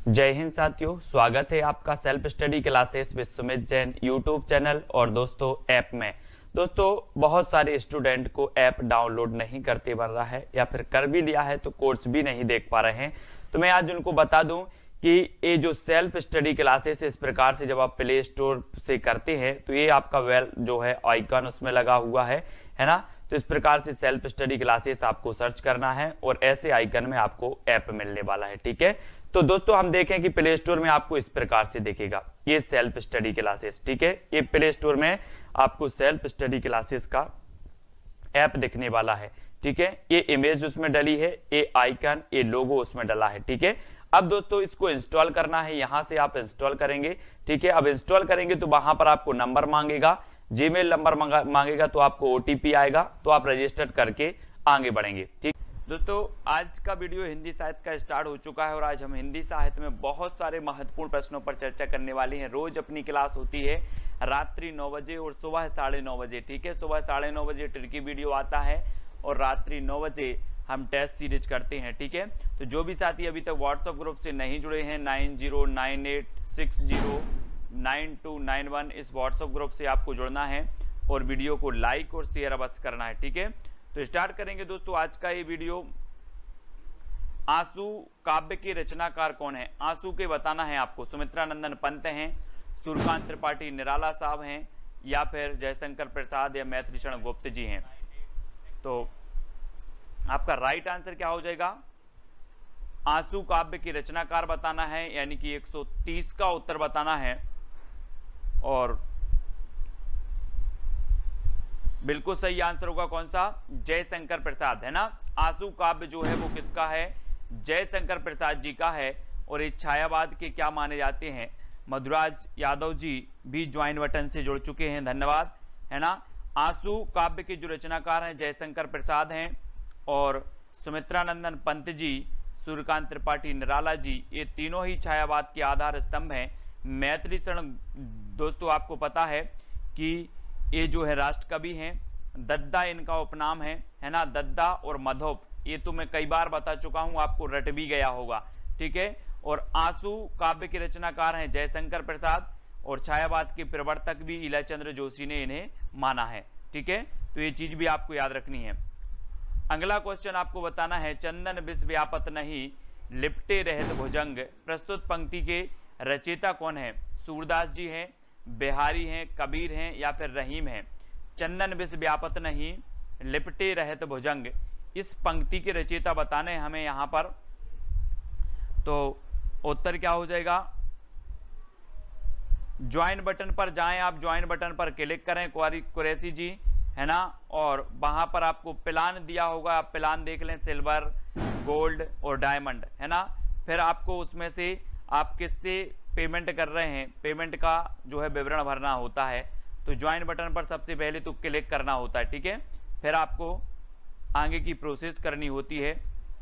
जय हिंद साथियों, स्वागत है आपका self study classes with Sumit Jain YouTube channel और दोस्तों ऐप में। दोस्तों बहुत सारे स्टूडेंट को ऐप डाउनलोड नहीं करते बन रहा है या फिर कर भी लिया है तो कोर्स भी नहीं देख पा रहे हैं। तो मैं आज उनको बता दूं कि ये जो सेल्फ स्टडी क्लासेस इस प्रकार से जब आप प्ले स्टोर से करते हैं तो ये आपका वेल जो है आइकन उसमें लगा हुआ है ना। तो इस प्रकार से सेल्फ स्टडी क्लासेस आपको सर्च करना है और ऐसे आइकन में आपको ऐप मिलने वाला है। ठीक है, तो दोस्तों हम देखें कि प्ले स्टोर में आपको इस प्रकार से दिखेगा ये सेल्फ स्टडी क्लासेस। ठीक है, ये प्ले स्टोर में आपको सेल्फ स्टडी क्लासेस का ऐप दिखने वाला है। ठीक है, ये इमेज उसमें डली है, ये आइकन, ये लोगो उसमें डला है। ठीक है, अब दोस्तों इसको इंस्टॉल करना है, यहां से आप इंस्टॉल करेंगे। ठीक है, अब इंस्टॉल करेंगे तो वहां पर आपको नंबर मांगेगा, जीमेल नंबर मांगेगा, तो आपको ओटीपी आएगा, तो आप रजिस्टर करके आगे बढ़ेंगे। ठीक दोस्तों, आज का वीडियो हिंदी साहित्य का स्टार्ट हो चुका है और आज हम हिंदी साहित्य में बहुत सारे महत्वपूर्ण प्रश्नों पर चर्चा करने वाले हैं। रोज अपनी क्लास होती है रात्रि 9 बजे और सुबह 9:30 बजे। ठीक है, सुबह 9:30 बजे ट्रिकी वीडियो आता है और रात्रि 9 बजे हम टेस्ट सीरीज करते हैं। ठीक है, तो जो भी साथी अभी तक व्हाट्सएप ग्रुप से नहीं जुड़े हैं 9098609291 इस व्हाट्सएप ग्रुप से आपको जुड़ना है और वीडियो को लाइक और शेयर अवश्य करना है। ठीक है, तो स्टार्ट करेंगे दोस्तों आज का ये वीडियो। आंसू काव्य के रचनाकार कौन है? आंसू के बताना है आपको। सुमित्रा नंदन पंत हैं, सूर्यकांत त्रिपाठी निराला साहब हैं, या फिर जयशंकर प्रसाद या मैत्रीशरण गुप्त जी हैं। तो आपका राइट आंसर क्या हो जाएगा? आंसू काव्य की रचनाकार बताना है, यानी कि 130 का उत्तर बताना है। और बिल्कुल सही आंसर होगा कौन सा? जयशंकर प्रसाद, है ना। आंसू काव्य जो है वो किसका है? जयशंकर प्रसाद जी का है। और ये छायावाद के क्या माने जाते हैं? मधुराज यादव जी भी ज्वाइन बटन से जुड़ चुके हैं, धन्यवाद, है ना। आंसू काव्य के जो रचनाकार हैं जयशंकर प्रसाद हैं और सुमित्रा नंदन पंत जी, सूर्यकांत त्रिपाठी निराला जी, ये तीनों ही छायावाद के आधार स्तंभ हैं। मैत्रीशरण दोस्तों आपको पता है कि ये जो है राष्ट्र कवि हैं, दद्दा इनका उपनाम है ना। दद्दा और मधोप ये तो मैं कई बार बता चुका हूं, आपको रट भी गया होगा। ठीक है, और आंसू काव्य के रचनाकार हैं जयशंकर प्रसाद और छायावाद के प्रवर्तक भी इलाचंद्र जोशी ने इन्हें माना है। ठीक है, तो ये चीज भी आपको याद रखनी है। अगला क्वेश्चन आपको बताना है, चंदन विष व्यापत नहीं लिपटे रहत भुजंग प्रस्तुत पंक्ति के रचयिता कौन है? सूरदास जी हैं, बिहारी हैं, कबीर हैं या फिर रहीम हैं। चंदन विष व्यापत नहीं लिपटे रहत भुजंग, इस पंक्ति के रचयिता बताने हमें यहां पर। तो उत्तर क्या हो जाएगा? ज्वाइन बटन पर जाएं, आप ज्वाइन बटन पर क्लिक करें कुरैशी जी, है ना। और वहां पर आपको प्लान दिया होगा, आप प्लान देख लें, सिल्वर, गोल्ड और डायमंड, है ना। फिर आपको उसमें से आप किससे पेमेंट कर रहे हैं, पेमेंट का जो है विवरण भरना होता है। तो ज्वाइन बटन पर सबसे पहले तो क्लिक करना होता है। ठीक है, फिर आपको आगे की प्रोसेस करनी होती है।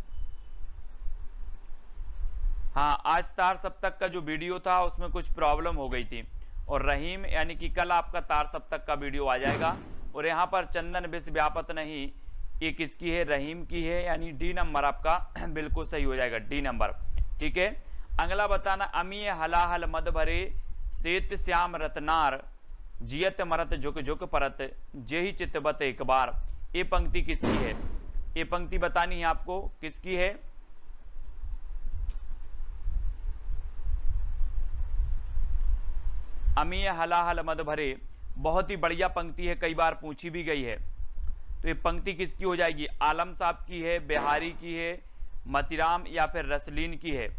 हाँ, आज तार सप्तक का जो वीडियो था उसमें कुछ प्रॉब्लम हो गई थी और रहीम यानी कि कल आपका तार सप्तक का वीडियो आ जाएगा। और यहाँ पर चंदन विष व्यापत नहीं, ये किसकी है? रहीम की है, यानी डी नंबर आपका बिल्कुल सही हो जाएगा, डी नंबर। ठीक है, अगला बताना, अमीय हलाहल मद भरे सेत श्याम रतनार जियत मरत झुक झुक परत जेहि चितबत एक बार, ये पंक्ति किसकी है? ये पंक्ति बतानी है आपको, किसकी है? अमीय हलाहल मद भरे, बहुत ही बढ़िया पंक्ति है, कई बार पूछी भी गई है। तो ये पंक्ति किसकी हो जाएगी? आलम साहब की है, बिहारी की है, मतीराम या फिर रसलीन की है?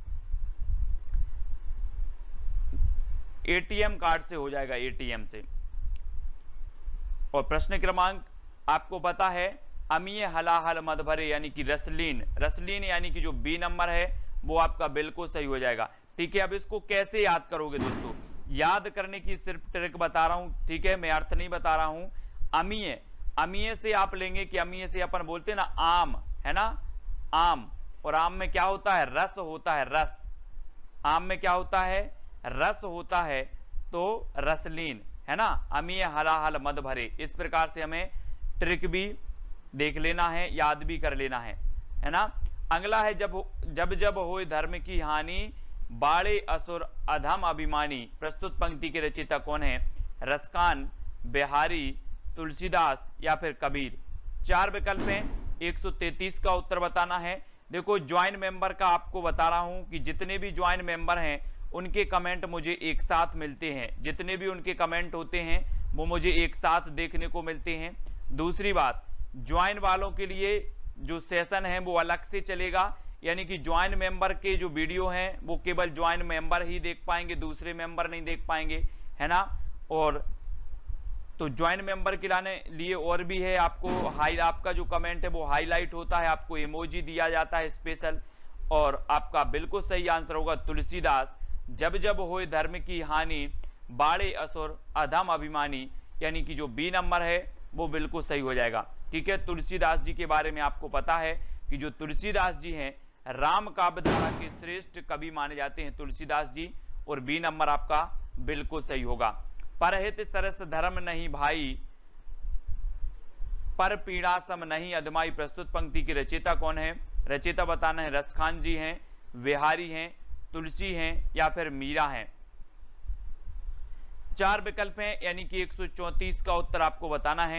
एटीएम कार्ड से हो जाएगा, एटीएम से। और प्रश्न क्रमांक आपको पता है, अमीय हलाहल मद भरे यानी कि रसलीन, रसलीन यानी कि जो बी नंबर है वो आपका बिल्कुल सही हो जाएगा। ठीक है, अब इसको कैसे याद करोगे दोस्तों? याद करने की सिर्फ ट्रिक बता रहा हूं, ठीक है, मैं अर्थ नहीं बता रहा हूं। अमीय, अमीय से आप लेंगे कि अमीय से अपन बोलते हैं ना आम, है ना, आम। और आम में क्या होता है? रस होता है, रस। आम में क्या होता है? रस होता है, तो रसलीन, है ना। अमीय हलाहल मद भरे, इस प्रकार से हमें ट्रिक भी देख लेना है, याद भी कर लेना है ना। अगला है, जब जब होए धर्म की हानि बाड़े असुर अधम अभिमानी प्रस्तुत पंक्ति के रचयिता कौन है? रसखान, बिहारी, तुलसीदास या फिर कबीर। 4 विकल्प हैं, 133 का उत्तर बताना है। देखो ज्वाइन मेंबर का आपको बता रहा हूं कि जितने भी ज्वाइन मेंबर हैं उनके कमेंट मुझे एक साथ मिलते हैं, जितने भी उनके कमेंट होते हैं वो मुझे एक साथ देखने को मिलते हैं। दूसरी बात, ज्वाइन वालों के लिए जो सेशन है वो अलग से चलेगा, यानी कि ज्वाइन मेंबर के जो वीडियो हैं वो केवल ज्वाइन मेंबर ही देख पाएंगे, दूसरे मेंबर नहीं देख पाएंगे, है ना। और तो ज्वाइन मेंबर के लिए और भी है, आपको आपका जो कमेंट है वो हाईलाइट होता है, आपको इमोजी दिया जाता है स्पेशल। और आपका बिल्कुल सही आंसर होगा तुलसीदास, जब जब होए धर्म की हानि बाड़े असुर अधम अभिमानी, यानी कि जो बी नंबर है वो बिल्कुल सही हो जाएगा। ठीक है, तुलसीदास जी के बारे में आपको पता है कि जो तुलसीदास जी हैं राम काव्य धारा के श्रेष्ठ कवि माने जाते हैं तुलसीदास जी, और बी नंबर आपका बिल्कुल सही होगा। परहित सरस धर्म नहीं भाई, पर पीड़ा सम नहीं अधमाई प्रस्तुत पंक्ति के रचयिता कौन है? रचयिता बताना है, रसखान जी हैं, बिहारी हैं, तुलसी हैं या फिर मीरा हैं। 4 विकल्प हैं, यानी कि 134 का उत्तर आपको बताना है।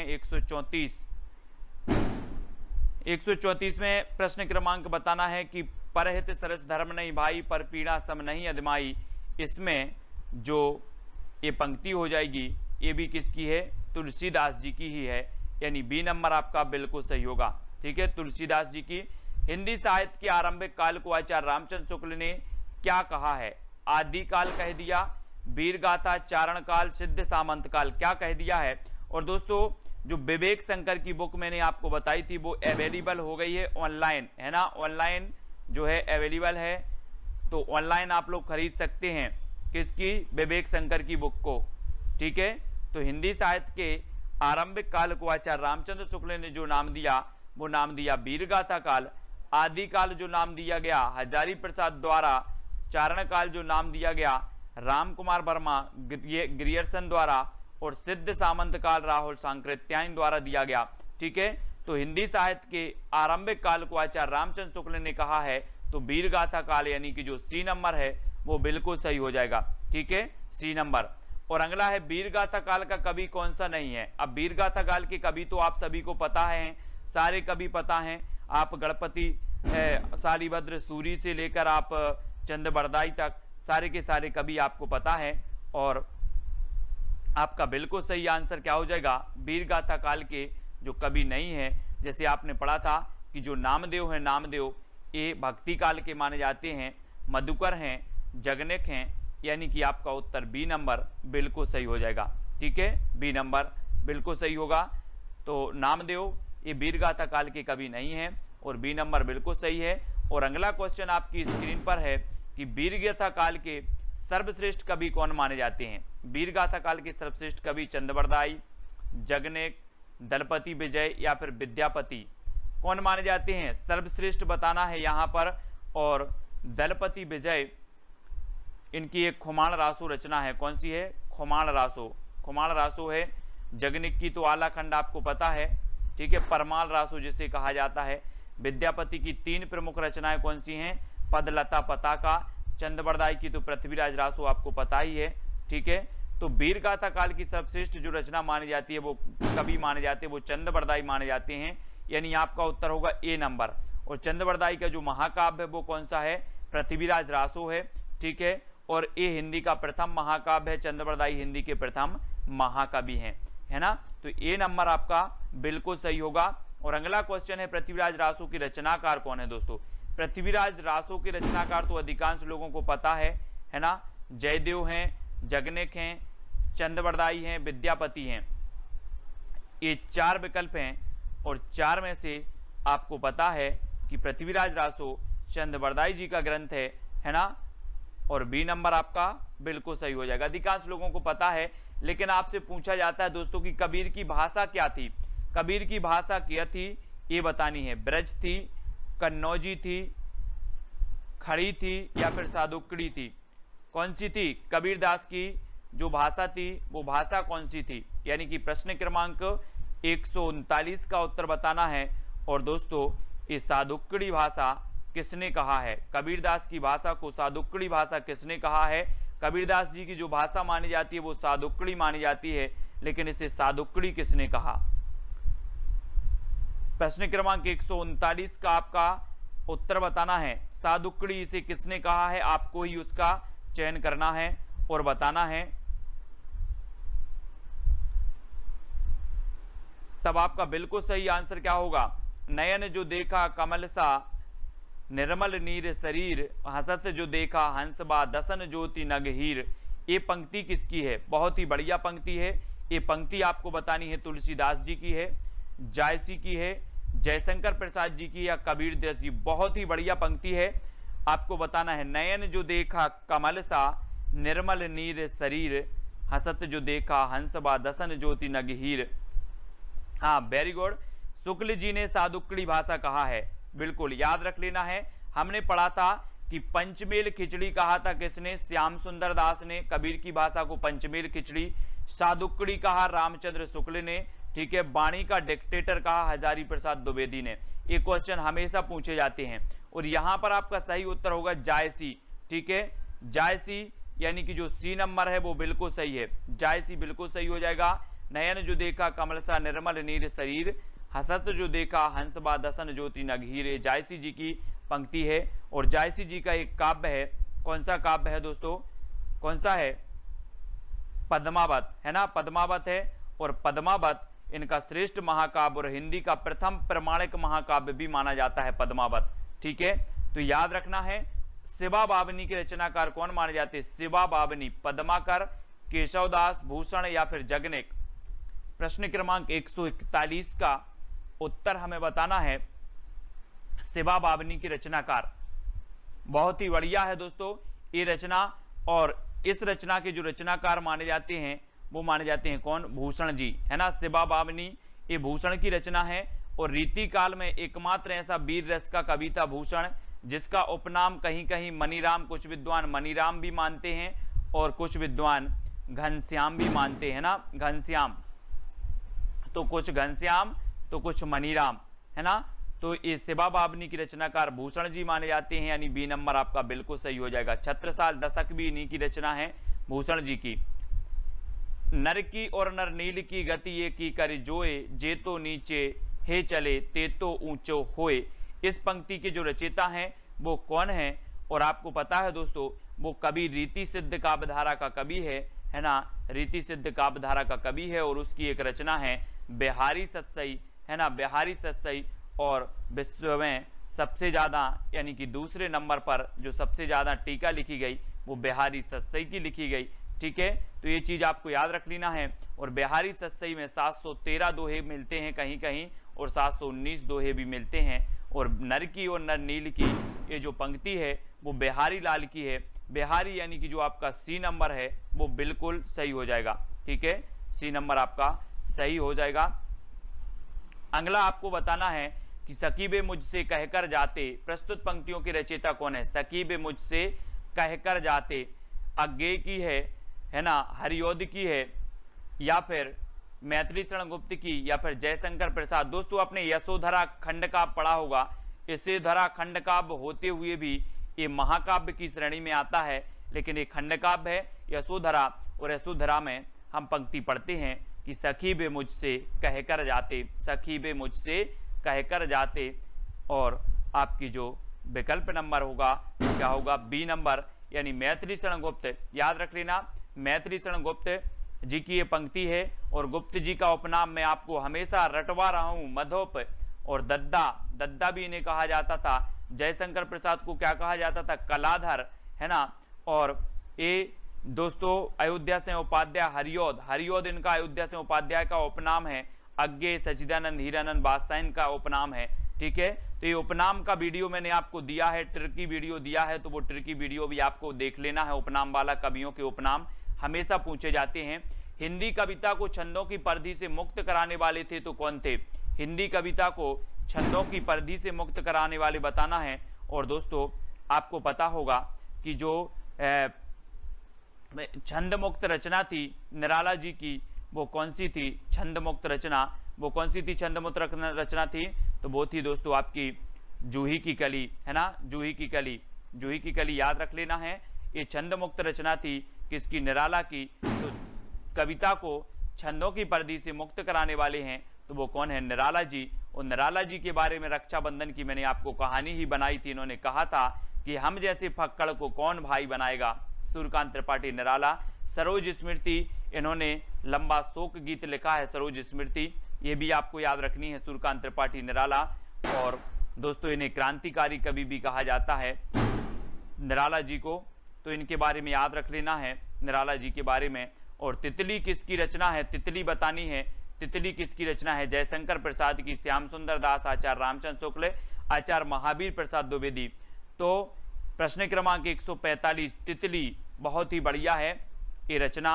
134 में प्रश्न क्रमांक बताना है कि परहित सरस धर्म नहीं भाई, पर पीड़ा सम नहीं अधमाई। इसमें जो ये पंक्ति हो जाएगी ये भी किसकी है? तुलसीदास जी की ही है, यानी बी नंबर आपका बिल्कुल सही होगा। ठीक है, तुलसीदास जी की। हिंदी साहित्य के आरंभिक काल को आचार्य रामचंद्र शुक्ल ने क्या कहा है? आदि काल कह दिया, वीर गाथा, चारण काल, सिद्ध सामंत काल, क्या कह दिया है? और दोस्तों जो विवेक शंकर की बुक मैंने आपको बताई थी वो अवेलेबल हो गई है ऑनलाइन, है ना। ऑनलाइन जो है अवेलेबल है, तो ऑनलाइन आप लोग खरीद सकते हैं किसकी? विवेक शंकर की बुक को। ठीक है, तो हिंदी साहित्य के आरंभिक काल को आचार्य रामचंद्र शुक्ल ने जो नाम दिया वो नाम दिया वीरगाथा काल। आदि काल जो नाम दिया गया हजारी प्रसाद द्वारा, चारण काल जो नाम दिया गया राम कुमार वर्मा ग्रियर्सन द्वारा, और सिद्ध सामंत काल राहुल सांकृत्यायन द्वारा दिया गया। ठीक है, तो हिंदी साहित्य के आरंभिक काल को आचार्य रामचंद्र शुक्ल ने कहा है, तो वीरगाथा काल यानी कि जो सी नंबर है वो बिल्कुल सही हो जाएगा। ठीक है, सी नंबर। और अगला है वीरगाथा काल का कवि कौन सा नहीं है? अब वीरगाथा काल के कवि तो आप सभी को पता है, सारे कवि पता हैं। आप गणपति शालिभद्र सूरी से लेकर आप चंद बरदाई तक सारे के सारे कवि आपको पता है। और आपका बिल्कुल सही आंसर क्या हो जाएगा? वीरगाथा काल के जो कवि नहीं है, जैसे आपने पढ़ा था कि जो नामदेव है, नामदेव ये भक्ति काल के माने जाते हैं, मधुकर हैं, जगनेक हैं, यानी कि आपका उत्तर बी नंबर बिल्कुल सही हो जाएगा। ठीक है, बी नंबर बिल्कुल सही होगा। तो नामदेव ये वीरगाथा काल के कवि नहीं है और बी नंबर बिल्कुल सही है। और अगला क्वेश्चन आपकी स्क्रीन पर है कि वीरगाथा काल के सर्वश्रेष्ठ कवि कौन माने जाते हैं? वीरगाथा काल के सर्वश्रेष्ठ कवि चंद्रबरदाई, जगनेक, दलपति विजय या फिर विद्यापति, कौन माने जाते हैं? सर्वश्रेष्ठ बताना है यहाँ पर। और दलपति विजय इनकी एक खुमाण रासो रचना है, कौन सी है? खुमाण रासो, खुमाण रासो है। जगनेक की तो आला खंड आपको पता है, ठीक है, परमाल रासो जिसे कहा जाता है। विद्यापति की 3 प्रमुख रचनाएं कौन सी हैं? पदलता पताका। चंद्रबरदाई की तो पृथ्वीराज रासो आपको पता ही है। ठीक है, तो वीरगाथा काल की सर्वश्रेष्ठ जो रचना मानी जाती है, वो कवि माने जाते हैं, वो चंद्रबरदाई माने जाते हैं, यानी आपका उत्तर होगा ए नंबर। और चंद्रबरदाई का जो महाकाव्य है वो कौन सा है? पृथ्वीराज रासो है। ठीक है, और ये हिंदी का प्रथम महाकाव्य है, चंद्रबरदाई हिंदी के प्रथम महाकवि हैं, है ना। तो ए नंबर आपका बिल्कुल सही होगा। और अगला क्वेश्चन है पृथ्वीराज रासो की रचनाकार कौन है? दोस्तों पृथ्वीराज रासो के रचनाकार तो अधिकांश लोगों को पता है ना। जयदेव हैं, जगनेक हैं, चंद्रबरदाई हैं, विद्यापति हैं। ये 4 विकल्प हैं और 4 में से आपको पता है कि पृथ्वीराज रासो चंद्रबरदाई जी का ग्रंथ है ना। और बी नंबर आपका बिल्कुल सही हो जाएगा। अधिकांश लोगों को पता है, लेकिन आपसे पूछा जाता है दोस्तों कि कबीर की भाषा क्या थी? कबीर की भाषा क्या थी ये बतानी है। ब्रज थी, कन्नौजी थी, खड़ी थी या फिर सादुकड़ी थी? कौन सी थी? कबीरदास की जो भाषा थी वो भाषा कौन सी थी? यानी कि प्रश्न क्रमांक 139 का उत्तर बताना है। और दोस्तों इस सादुकड़ी भाषा किसने कहा है? कबीरदास की भाषा को सादुक्कड़ी भाषा किसने कहा है? कबीरदास जी की जो भाषा मानी जाती है वो सादुक्कड़ी मानी जाती है, लेकिन इसे सादुक्कड़ी किसने कहा? प्रश्न क्रमांक 139 का आपका उत्तर बताना है। सादुक्कड़ी इसे किसने कहा है, आपको ही उसका चयन करना है और बताना है। तब आपका बिल्कुल सही आंसर क्या होगा? नयन जो देखा कमल सा निर्मल नीर शरीर, हसत जो देखा हंसबा दसन ज्योति नगहीर। ये पंक्ति किसकी है? बहुत ही बढ़िया पंक्ति है। ये पंक्ति आपको बतानी है तुलसीदास जी की है, जायसी की है, जयशंकर प्रसाद जी की या कबीरदास जी। बहुत ही बढ़िया पंक्ति है, आपको बताना है। नयन जो देखा कमल सा निर्मल नीर शरीर, हसत जो देखा हंसबा दसन ज्योति नगहीर। हाँ, वेरी गुड। शुक्ल जी ने सादुक्कड़ी भाषा कहा है, बिल्कुल याद रख लेना है। हमने पढ़ा था कि पंचमेल खिचड़ी कहा था किसने? श्याम सुंदर दास ने। कबीर की भाषा को पंचमेल खिचड़ी। सादुक्कड़ी कहा रामचंद्र शुक्ल ने, ठीक है। बाणी का डिक्टेटर कहा हजारी प्रसाद द्विवेदी ने। ये क्वेश्चन हमेशा पूछे जाते हैं और यहाँ पर आपका सही उत्तर होगा जायसी, ठीक है। जायसी यानी कि जो सी नंबर है वो बिल्कुल सही है, जायसी बिल्कुल सही हो जाएगा। नयन जो देखा कमल सा निर्मल नीर शरीर, हसत जो देखा हंसबा दसन ज्योति नगहीर, जायसी जी की पंक्ति है। और जायसी जी का एक काव्य है, कौन सा काव्य है दोस्तों? कौन सा है? पद्मावत, है ना, पद्मावत है। और पद्मावत इनका श्रेष्ठ महाकाव्य और हिंदी का प्रथम प्रमाणिक महाकाव्य भी माना जाता है पद्मावत, ठीक है। तो याद रखना है। शिवा बावनी के रचनाकार कौन माने जाते हैं? शिवा बावनी, पद्माकर, केशवदास, भूषण या फिर जगनेक। प्रश्न क्रमांक 141 का उत्तर हमें बताना है। शिवा बावनी की रचनाकार, बहुत ही बढ़िया है दोस्तों ये रचना। और इस रचना के जो रचनाकार माने जाते हैं वो माने जाते हैं कौन? भूषण जी, है ना। शिवा बावनी ये भूषण की रचना है। और रीति काल में एकमात्र ऐसा वीर रस का कवि था भूषण, जिसका उपनाम कहीं कहीं मनीराम, कुछ विद्वान मनीराम भी मानते हैं और कुछ विद्वान घनश्याम भी मानते हैं ना, घनश्याम। तो कुछ घनश्याम तो कुछ मनीराम, है ना। तो ये शिवा बावनी की रचनाकार भूषण जी माने जाते हैं, यानी बी नंबर आपका बिल्कुल सही हो जाएगा। छत्रसाल दशक भी इन्हीं की रचना है, भूषण जी की। नर की और नर नील की गति ये की कर जोए, जे तो नीचे हे चले ते तो ऊंचो होए। इस पंक्ति के जो रचयिता हैं वो कौन है? और आपको पता है दोस्तों वो कवि रीति सिद्ध काव्यधारा का कवि है ना, रीति सिद्ध काव्यधारा का कवि है। और उसकी एक रचना है बिहारी सतसई, है ना, बिहारी सतसई। और विश्व में सबसे ज्यादा यानी कि दूसरे नंबर पर जो सबसे ज्यादा टीका लिखी गई वो बिहारी सतसई की लिखी गई, ठीक है। तो ये चीज आपको याद रख लेना है। और बिहारी सतसई में 713 दोहे मिलते हैं कहीं कहीं और 719 दोहे भी मिलते हैं। और नर की और नर नील की ये जो पंक्ति है वो बिहारी लाल की है। बिहारी यानी कि जो आपका सी नंबर है वो बिल्कुल सही हो जाएगा, ठीक है। सी नंबर आपका सही हो जाएगा। अगला आपको बताना है कि सकीबे मुझसे कहकर जाते, प्रस्तुत पंक्तियों के रचयिता कौन है? सकीबे मुझसे कहकर जाते अज्ञेय की है ना, हरियोध की है या फिर मैथिली शरण गुप्त की या फिर जयशंकर प्रसाद। दोस्तों आपने यशोधरा खंड काव्य पढ़ा होगा। यशोधरा खंड काव्य होते हुए भी ये महाकाव्य की श्रेणी में आता है, लेकिन ये खंड काव्य है यशोधरा। और यशोधरा में हम पंक्ति पढ़ते हैं कि सखी बे मुझसे कहकर जाते, सखी बे मुझसे कहकर जाते। और आपकी जो विकल्प नंबर होगा क्या होगा? बी नंबर, यानी मैथिली शरण गुप्त। याद रख लेना, मैथिली शरण गुप्त जी की ये पंक्ति है। और गुप्त जी का उपनाम मैं आपको हमेशा रटवा रहा हूं, मधोप और दद्दा, दद्दा भी इन्हें कहा जाता था। जयशंकर प्रसाद को क्या कहा जाता था? कलाधर, है ना। और ये दोस्तों अयोध्या से उपाध्याय हरियोध, हरियोध इनका अयोध्या से उपाध्याय का उपनाम है। अज्ञेय, सच्चिदानंद, हीरानंद बादशाह इनका उपनाम है, ठीक है। तो ये उपनाम का वीडियो मैंने आपको दिया है, ट्रिकी वीडियो दिया है, तो वो ट्रिकी वीडियो भी आपको देख लेना है। उपनाम वाला, कवियों के उपनाम हमेशा पूछे जाते हैं। हिंदी कविता को छंदों की परिधि से मुक्त कराने वाले थे तो कौन थे? हिंदी कविता को छंदों की परिधि से मुक्त कराने वाले बताना है। और दोस्तों आपको पता होगा कि जो छंद मुक्त रचना थी निराला जी की, वो कौन सी थी? छंद मुक्त रचना वो कौन सी थी? छंद मुक्त रचना थी तो वो थी दोस्तों आपकी जूही की कली, है ना, जूही की कली, जूही की कली याद रख लेना है। ये छंद मुक्त रचना थी किसकी, निराला की। तो कविता को छंदों की परिधि से मुक्त कराने वाले हैं तो वो कौन है, निराला जी। और निराला जी के बारे में रक्षाबंधन की मैंने आपको कहानी ही बनाई थी। इन्होंने कहा था कि हम जैसे फक्कड़ को कौन भाई बनाएगा, सूर्यकांत त्रिपाठी निराला। सरोज स्मृति, इन्होंने लंबा शोक गीत लिखा है, सरोज स्मृति, ये भी आपको याद रखनी है, सूर्यकांत त्रिपाठी निराला। और दोस्तों इन्हें क्रांतिकारी कवि भी कहा जाता है निराला जी को, तो इनके बारे में याद रख लेना है निराला जी के बारे में। और तितली किसकी रचना है, तितली बतानी है, तितली किसकी रचना है, जयशंकर प्रसाद की, श्याम सुंदर दास, आचार्य रामचंद्र शुक्ल, आचार्य महावीर प्रसाद द्विवेदी। तो प्रश्न क्रमांक 145, तितली, बहुत ही बढ़िया है ये रचना।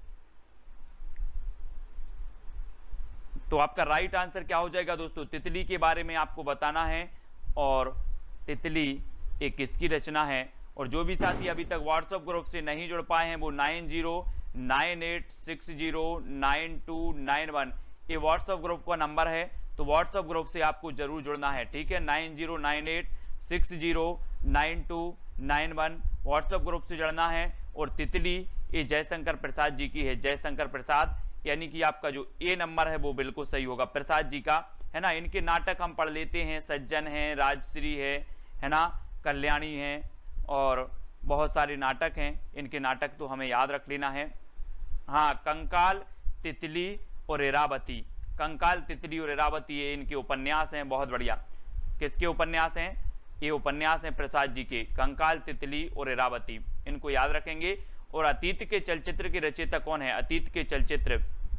तो आपका राइट आंसर क्या हो जाएगा दोस्तों, तितली के बारे में आपको बताना है। और तितली एक किसकी रचना है। और जो भी साथी अभी तक व्हाट्सएप ग्रुप से नहीं जुड़ पाए हैं वो 9098609291 ये व्हाट्सएप ग्रुप का नंबर है। तो व्हाट्सएप ग्रुप से आपको जरूर जुड़ना है, ठीक है, 9098609291 व्हाट्सएप ग्रुप से जुड़ना है। और तितली ये जयशंकर प्रसाद जी की है, जयशंकर प्रसाद, यानी कि आपका जो ए नंबर है वो बिल्कुल सही होगा, प्रसाद जी का, है ना। इनके नाटक हम पढ़ लेते हैं, सज्जन है, राजश्री है ना, कल्याणी है, और बहुत सारे नाटक हैं इनके, नाटक तो हमें याद रख लेना है। हाँ, कंकाल, तितली और इरावती, कंकाल, तितली और इरावती ये इनके उपन्यास हैं, बहुत बढ़िया। किसके उपन्यास हैं, ये उपन्यास हैं प्रसाद जी के, कंकाल, तितली और इरावती, इनको याद रखेंगे। और अतीत के चलचित्र के रचयिता कौन है, अतीत के चलचित्र,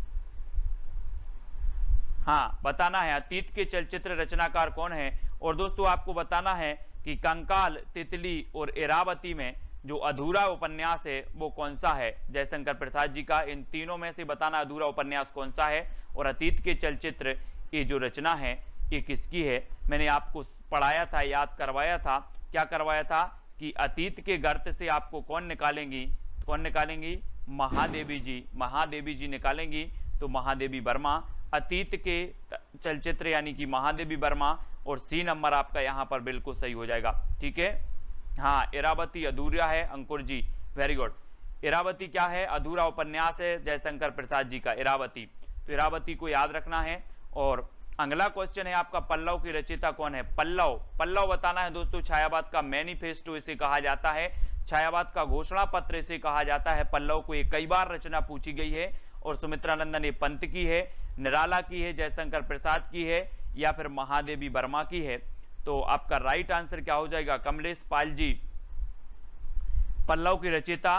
हाँ बताना है, अतीत के चलचित्र रचनाकार कौन है। और दोस्तों आपको बताना है कि कंकाल, तितली और इरावती में जो अधूरा उपन्यास है वो कौन सा है, जयशंकर प्रसाद जी का। इन तीनों में से बताना अधूरा उपन्यास कौन सा है। और अतीत के चलचित्र ये जो रचना है ये किसकी है, मैंने आपको पढ़ाया था, याद करवाया था, क्या करवाया था कि अतीत के गर्त से आपको कौन निकालेंगी, कौन निकालेंगी, महादेवी जी, महादेवी जी निकालेंगी। तो महादेवी वर्मा, अतीत के चलचित्र यानी कि महादेवी वर्मा। और सी नंबर आपका यहाँ पर बिल्कुल सही हो जाएगा, ठीक है। हाँ, इरावती अधूरा है, अंकुर जी, वेरी गुड। इरावती क्या है, अधूरा उपन्यास है जयशंकर प्रसाद जी का, इरावती। तो इरावती को याद रखना है। और अगला क्वेश्चन है आपका, पल्लव की रचयिता कौन है, पल्लव, पल्लव बताना है दोस्तों। छायावाद का मैनिफेस्टो इसे कहा जाता है, छायावाद का घोषणा पत्र इसे कहा जाता है। पल्लव को एक कई बार रचना पूछी गई है। और सुमित्रानंदन ये पंत की है, निराला की है, जयशंकर प्रसाद की है, या फिर महादेवी वर्मा की है। तो आपका राइट आंसर क्या हो जाएगा, कमलेश पाल जी, पल्लव की रचयिता।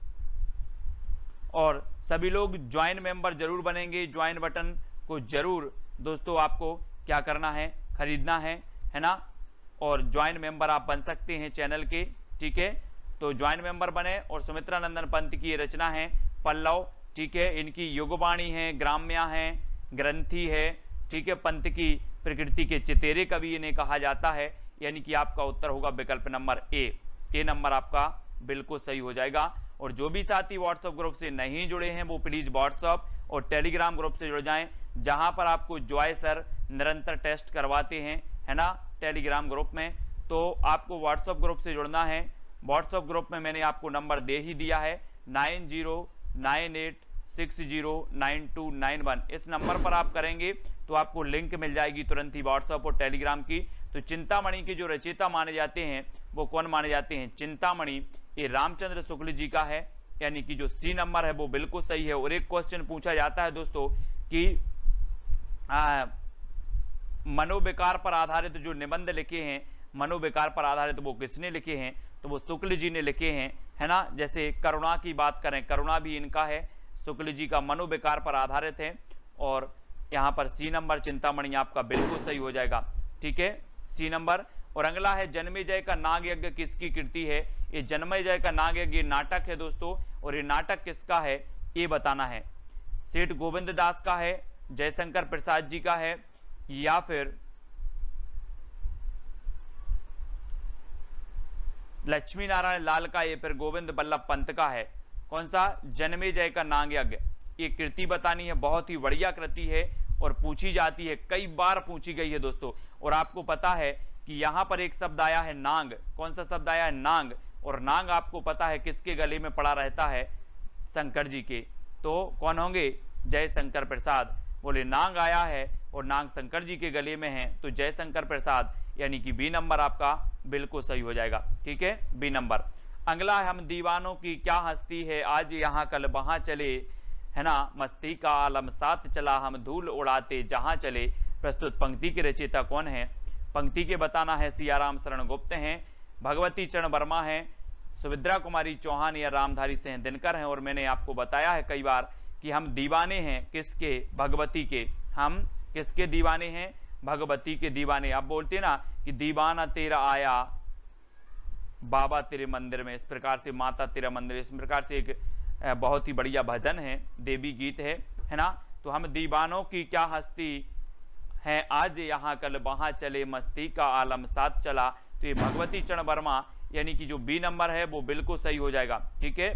और सभी लोग ज्वाइन मेंबर जरूर बनेंगे, ज्वाइन बटन को जरूर दोस्तों आपको क्या करना है, खरीदना है ना। और ज्वाइन मेंबर आप बन सकते हैं चैनल के, ठीक है। तो ज्वाइन मेंबर बने। और सुमित्रानंदन पंत की रचना है पल्लव, ठीक है। इनकी युगवाणी है, ग्राम्या है, ग्रंथि है, ठीक है। पंत की प्रकृति के चितेरे कवि इन्हें कहा जाता है, यानी कि आपका उत्तर होगा विकल्प नंबर ए नंबर आपका बिल्कुल सही हो जाएगा। और जो भी साथी व्हाट्सएप ग्रुप से नहीं जुड़े हैं वो प्लीज व्हाट्सएप और टेलीग्राम ग्रुप से जुड़ जाएं, जहां पर आपको जॉय सर निरंतर टेस्ट करवाते हैं, है ना, टेलीग्राम ग्रुप में। तो आपको व्हाट्सएप ग्रुप से जुड़ना है। व्हाट्सएप ग्रुप में मैंने आपको नंबर दे ही दिया है, 9098609291। इस नंबर पर आप करेंगे तो आपको लिंक मिल जाएगी तुरंत ही व्हाट्सएप और टेलीग्राम की। तो चिंतामणि के जो रचयिता माने जाते हैं वो कौन माने जाते हैं, चिंतामणि ये रामचंद्र शुक्ल जी का है, यानी कि जो सी नंबर है वो बिल्कुल सही है। और एक क्वेश्चन पूछा जाता है दोस्तों कि मनोविकार पर आधारित जो निबंध लिखे हैं, मनोविकार पर आधारित वो किसने लिखे हैं, तो वो शुक्ल जी ने लिखे हैं, है ना। जैसे करुणा की बात करें, करुणा भी इनका है, शुक्ल जी का, मनोविकार पर आधारित है। और यहाँ पर सी नंबर चिंतामणि आपका बिल्कुल सही हो जाएगा, ठीक है, सी नंबर। और अगला है जन्मेजय का नाग यज्ञ किसकी कृति है, ये जन्मेजय का नाग यज्ञ नाटक है दोस्तों। और ये नाटक किसका है ये बताना है, सेठ गोविंद दास का है, जयशंकर प्रसाद जी का है, या फिर लक्ष्मी नारायण लाल का, ये फिर गोविंद बल्लभ पंत का है। कौन सा, जन्मेजय का नाग यज्ञ, ये कृति बतानी है, बहुत ही बढ़िया कृति है और पूछी जाती है, कई बार पूछी गई है दोस्तों। और आपको पता है कि यहाँ पर एक शब्द आया है नांग। कौन सा शब्द आया है? नांग। और नांग आपको पता है किसके गले में पड़ा रहता है? शंकर जी के। तो कौन होंगे? जयशंकर प्रसाद। बोले नांग आया है और नांग शंकर जी के गले में है, तो जयशंकर प्रसाद, यानी कि बी नंबर आपका बिल्कुल सही हो जाएगा। ठीक है, बी नंबर। अगला है, हम दीवानों की क्या हस्ती है, आज यहाँ कल वहां चले, है ना, मस्ती का आलम साथ चला, हम धूल उड़ाते जहां चले। प्रस्तुत पंक्ति के रचयिता कौन है? पंक्ति के बताना है। सियाराम शरण गुप्त हैं, भगवती चरण वर्मा हैं, सुभद्रा कुमारी चौहान या रामधारी सिंह दिनकर हैं। और मैंने आपको बताया है कई बार कि हम दीवाने हैं किसके? भगवती के। हम किसके दीवाने हैं? भगवती के दीवाने। आप बोलते ना कि दीवाना तेरा आया बाबा तेरे मंदिर में, इस प्रकार से माता तेरा मंदिर, इस प्रकार से एक बहुत ही बढ़िया भजन है, देवी गीत है ना। तो हम दीवानों की क्या हस्ती है, आज यहाँ कल वहां चले, मस्ती का आलम साथ चला। तो ये भगवती चरण वर्मा, यानी कि जो बी नंबर है वो बिल्कुल सही हो जाएगा। ठीक है,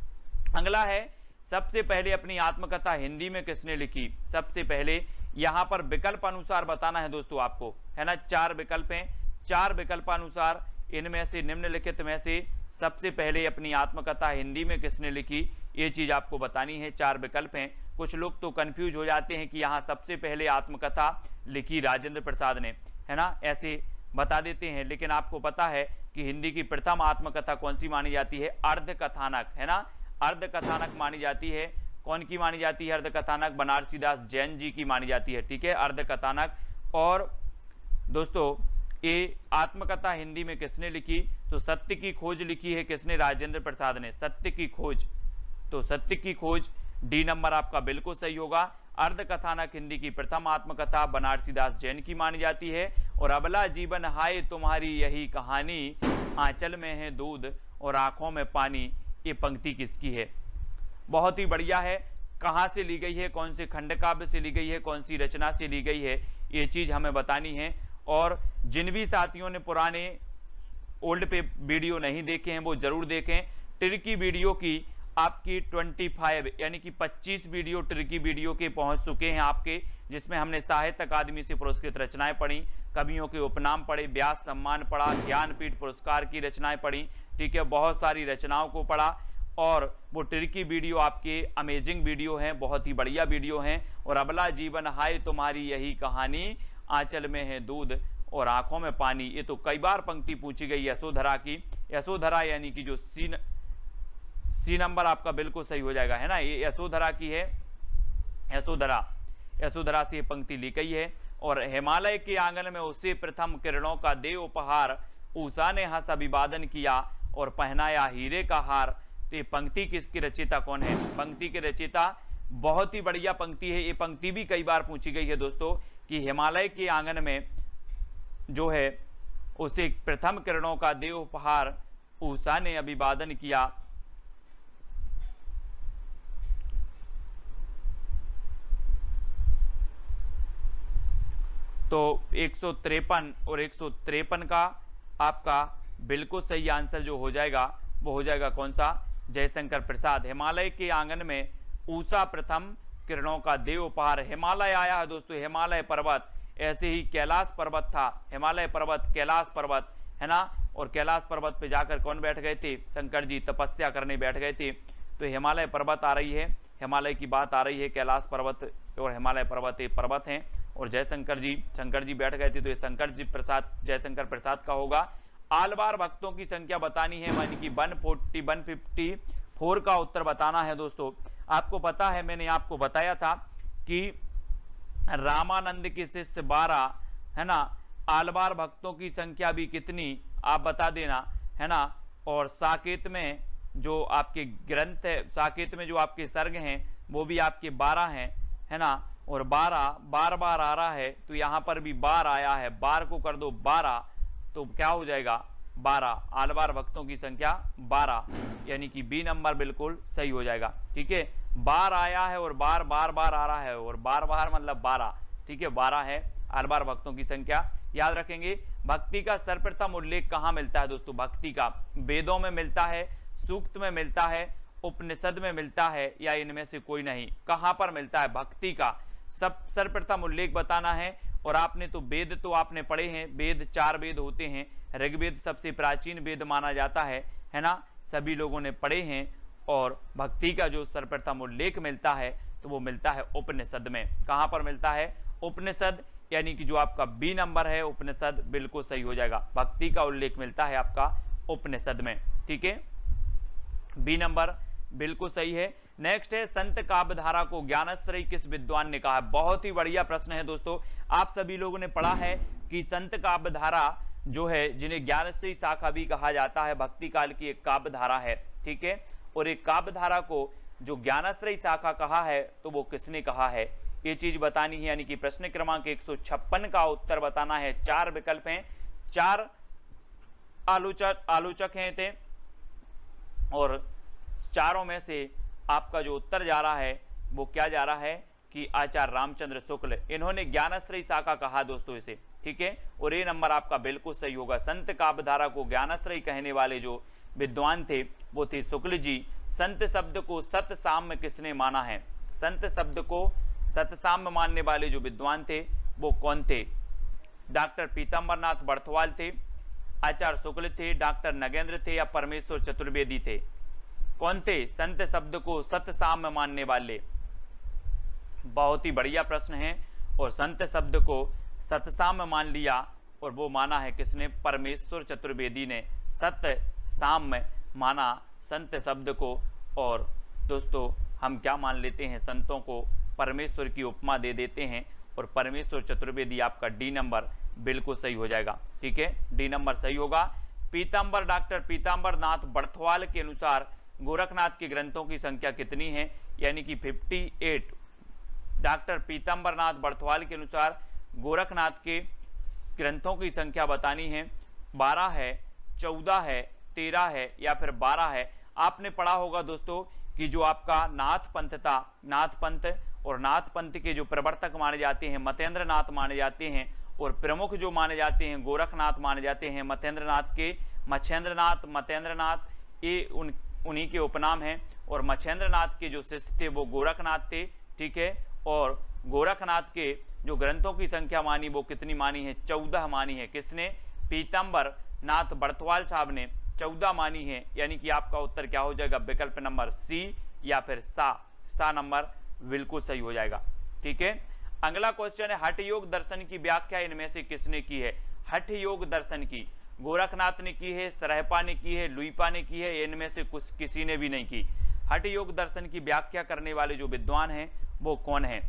अगला है, सबसे पहले अपनी आत्मकथा हिंदी में किसने लिखी? सबसे पहले यहाँ पर विकल्प अनुसार बताना है दोस्तों आपको, है ना। 4 विकल्प हैं, 4 विकल्पानुसार इनमें से निम्नलिखित में से सबसे पहले अपनी आत्मकथा हिंदी में किसने लिखी, ये चीज आपको बतानी है। 4 विकल्प हैं। कुछ लोग तो कंफ्यूज हो जाते हैं कि यहाँ सबसे पहले आत्मकथा लिखी राजेंद्र प्रसाद ने, है ना, ऐसे बता देते हैं। लेकिन आपको पता है कि हिंदी की प्रथम आत्मकथा कौन सी मानी जाती है? अर्ध कथानक, है ना, अर्ध कथानक मानी जाती है। कौन की मानी जाती है अर्ध कथानक? बनारसी दास जैन जी की मानी जाती है। ठीक है, अर्ध कथानक। और दोस्तों ये आत्मकथा हिंदी में किसने लिखी? तो सत्य की खोज लिखी है किसने? राजेंद्र प्रसाद ने। सत्य की खोज, तो सत्य की खोज डी नंबर आपका बिल्कुल सही होगा। अर्ध कथानक हिंदी की प्रथम आत्मकथा बनारसी दास जैन की मानी जाती है। और अबला जीवन हाय तुम्हारी यही कहानी, आंचल में है दूध और आंखों में पानी, ये पंक्ति किसकी है? बहुत ही बढ़िया है। कहाँ से ली गई है, कौन से खंड काव्य से ली गई है, कौन सी रचना से ली गई है, ये चीज हमें बतानी है। और जिन भी साथियों ने पुराने ओल्ड पे वीडियो नहीं देखे हैं वो जरूर देखें। ट्रिकी वीडियो की आपकी 25 यानी कि 25 वीडियो ट्रिकी वीडियो के पहुंच चुके हैं आपके, जिसमें हमने साहित्य अकादमी से पुरस्कृत रचनाएं पढ़ी, कवियों के उपनाम पढ़े, व्यास सम्मान पढ़ा, ज्ञानपीठ पुरस्कार की रचनाएं पढ़ी। ठीक है, बहुत सारी रचनाओं को पढ़ा। और वो ट्रिकी वीडियो आपके अमेजिंग वीडियो हैं, बहुत ही बढ़िया वीडियो हैं। और अबला जीवन हाय तुम्हारी यही कहानी, आंचल में है दूध और आंखों में पानी, ये तो कई बार पंक्ति पूछी गई यशोधरा की। यशोधरा यानी कि जो सी नंबर आपका बिल्कुल सही हो जाएगा, है ना, ये यशोधरा की है। यशोधरा से ये पंक्ति ली गई है। और हिमालय के आंगन में उसे प्रथम किरणों का दे उपहार, उषा ने हंस अभिवादन किया और पहनाया हीरे का हार। तो ये पंक्ति किसकी रचयिता कौन है? पंक्ति के रचयिता, बहुत ही बढ़िया पंक्ति है। ये पंक्ति भी कई बार पूछी गई है दोस्तों कि हिमालय के आंगन में जो है उसे प्रथम किरणों का दे उपहार, उषा ने अभिवादन किया। तो 153 और 153 का आपका बिल्कुल सही आंसर जो हो जाएगा वो हो जाएगा कौन सा? जयशंकर प्रसाद। हिमालय के आंगन में उषा प्रथम किरणों का देव उपहार। हिमालय आया है दोस्तों, हिमालय पर्वत, ऐसे ही कैलाश पर्वत था, हिमालय पर्वत, कैलाश पर्वत, है ना। और कैलाश पर्वत पे जाकर कौन बैठ गए थे? शंकर जी तपस्या करने बैठ गए थे। तो हिमालय पर्वत आ रही है, हिमालय की बात आ रही है, कैलाश पर्वत और हिमालय पर्वत एक पर्वत हैं। और जयशंकर जी बैठ गए थे, तो ये शंकर जी प्रसाद, जयशंकर प्रसाद का होगा। आलवार भक्तों की संख्या बतानी है, यानी कि 154 का उत्तर बताना है दोस्तों। आपको पता है, मैंने आपको बताया था कि रामानंद के शिष्य 12, है ना। आलवार भक्तों की संख्या भी कितनी आप बता देना, है ना। और साकेत में जो आपके ग्रंथ है, साकेत में जो आपके सर्ग हैं वो भी आपके 12 हैं, है ना। और 12 बार आ रहा है, तो यहाँ पर भी 12 आया है, 12 को कर दो 12, तो क्या हो जाएगा? 12। आलवार भक्तों की संख्या 12, यानी कि बी नंबर बिल्कुल सही हो जाएगा। ठीक है, 12 आया है और बार आ रहा है, और बार मतलब 12। ठीक है, 12 है आलवार भक्तों की संख्या। याद रखेंगे, भक्ति का सर्वप्रथम उल्लेख कहाँ मिलता है दोस्तों? भक्ति का वेदों में मिलता है, सूक्त में मिलता है, उपनिषद में मिलता है, या इनमें से कोई नहीं? कहां पर मिलता है भक्ति का सर्वप्रथम उल्लेख बताना है? और आपने तो वेद तो आपने पढ़े हैं, वेद 4 वेद होते हैं, ऋग्वेद सबसे प्राचीन वेद माना जाता है ना, सभी लोगों ने पढ़े हैं। और भक्ति का जो सर्वप्रथम उल्लेख मिलता है तो वो मिलता है उपनिषद में। कहाँ पर मिलता है? उपनिषद, यानी कि जो आपका बी नंबर है उपनिषद बिल्कुल सही हो जाएगा। भक्ति का उल्लेख मिलता है आपका उपनिषद में, ठीक है, बी नंबर बिल्कुल सही है। नेक्स्ट है संत काव्यधारा को ज्ञानाश्रयी किस विद्वान ने कहा है? बहुत ही बढ़िया प्रश्न है दोस्तों। आप सभी लोगों ने पढ़ा है कि संत काव्यधारा जो है, जिन्हें ज्ञानाश्रयी शाखा भी कहा जाता है, भक्ति काल की एक काव्यधारा है, ठीक है। और एक काव्यधारा को जो ज्ञानाश्रयी शाखा कहा है तो वो किसने कहा है, ये चीज बतानी है। यानी कि प्रश्न क्रमांक 156 का उत्तर बताना है। 4 विकल्प हैं, 4 आलोचक हैं थे, और चारों में से आपका जो उत्तर जा रहा है वो क्या जा रहा है कि आचार्य रामचंद्र शुक्ल, इन्होंने ज्ञानाश्रयी शाखा कहा दोस्तों इसे, ठीक है। और ये नंबर आपका बिल्कुल सही होगा। संत काव्यधारा को ज्ञानाश्रयी कहने वाले जो विद्वान थे वो थे शुक्ल जी। संत शब्द को सतसाम्य किसने माना है? संत शब्द को सतसाम्य मानने वाले जो विद्वान थे वो कौन थे? डॉक्टर पीताम्बरनाथ बर्थवाल थे, आचार्य शुक्ल थे, डॉक्टर नगेंद्र थे, या परमेश्वर चतुर्वेदी थे? कौन थे संत शब्द को सतसाम्य मानने वाले? बहुत ही बढ़िया प्रश्न है। और संत शब्द को सतसाम्य मान लिया, और वो माना है किसने? परमेश्वर चतुर्वेदी ने सतसाम्य माना संत शब्द को। और दोस्तों हम क्या मान लेते हैं? संतों को परमेश्वर की उपमा दे देते हैं, और परमेश्वर चतुर्वेदी आपका डी नंबर बिल्कुल सही हो जाएगा, ठीक है, डी नंबर सही होगा। पीताम्बर, डॉक्टर पीताम्बरनाथ बर्थवाल के अनुसार गोरखनाथ के ग्रंथों की संख्या कितनी है? यानी कि 58। डॉक्टर पीताम्बरनाथ बर्थवाल के अनुसार गोरखनाथ के ग्रंथों की संख्या बतानी है। 12 है, 14 है, 13 है, या फिर 12 है। आपने पढ़ा होगा दोस्तों कि जो आपका नाथ पंथ था, नाथ पंथ, और नाथ पंथ के जो प्रवर्तक माने जाते हैं मतेंद्र नाथ माने जाते हैं, और प्रमुख जो माने जाते हैं गोरखनाथ माने जाते हैं मतेंद्र नाथ के। मच्छेंद्रनाथ, मतेंद्रनाथ, ये उन्हीं के उपनाम हैं। और मच्छेंद्रनाथ के जो शिष्य थे वो गोरखनाथ थे, ठीक है। और गोरखनाथ के जो ग्रंथों की संख्या मानी वो कितनी मानी है? 14 मानी है। किसने? पीताम्बर नाथ बर्थवाल साहब ने 14 मानी है। यानी कि आपका उत्तर क्या हो जाएगा? विकल्प नंबर सी या फिर सा नंबर बिल्कुल सही हो जाएगा, ठीक है। अगला क्वेश्चन है हठ योग दर्शन की व्याख्या इनमें से किसने की है? हठ योग दर्शन की गोरखनाथ ने की है, सरहपा ने की है, लुईपा ने की है, इनमें से कुछ किसी ने भी नहीं की। हठ योग दर्शन की व्याख्या करने वाले जो विद्वान हैं वो कौन है?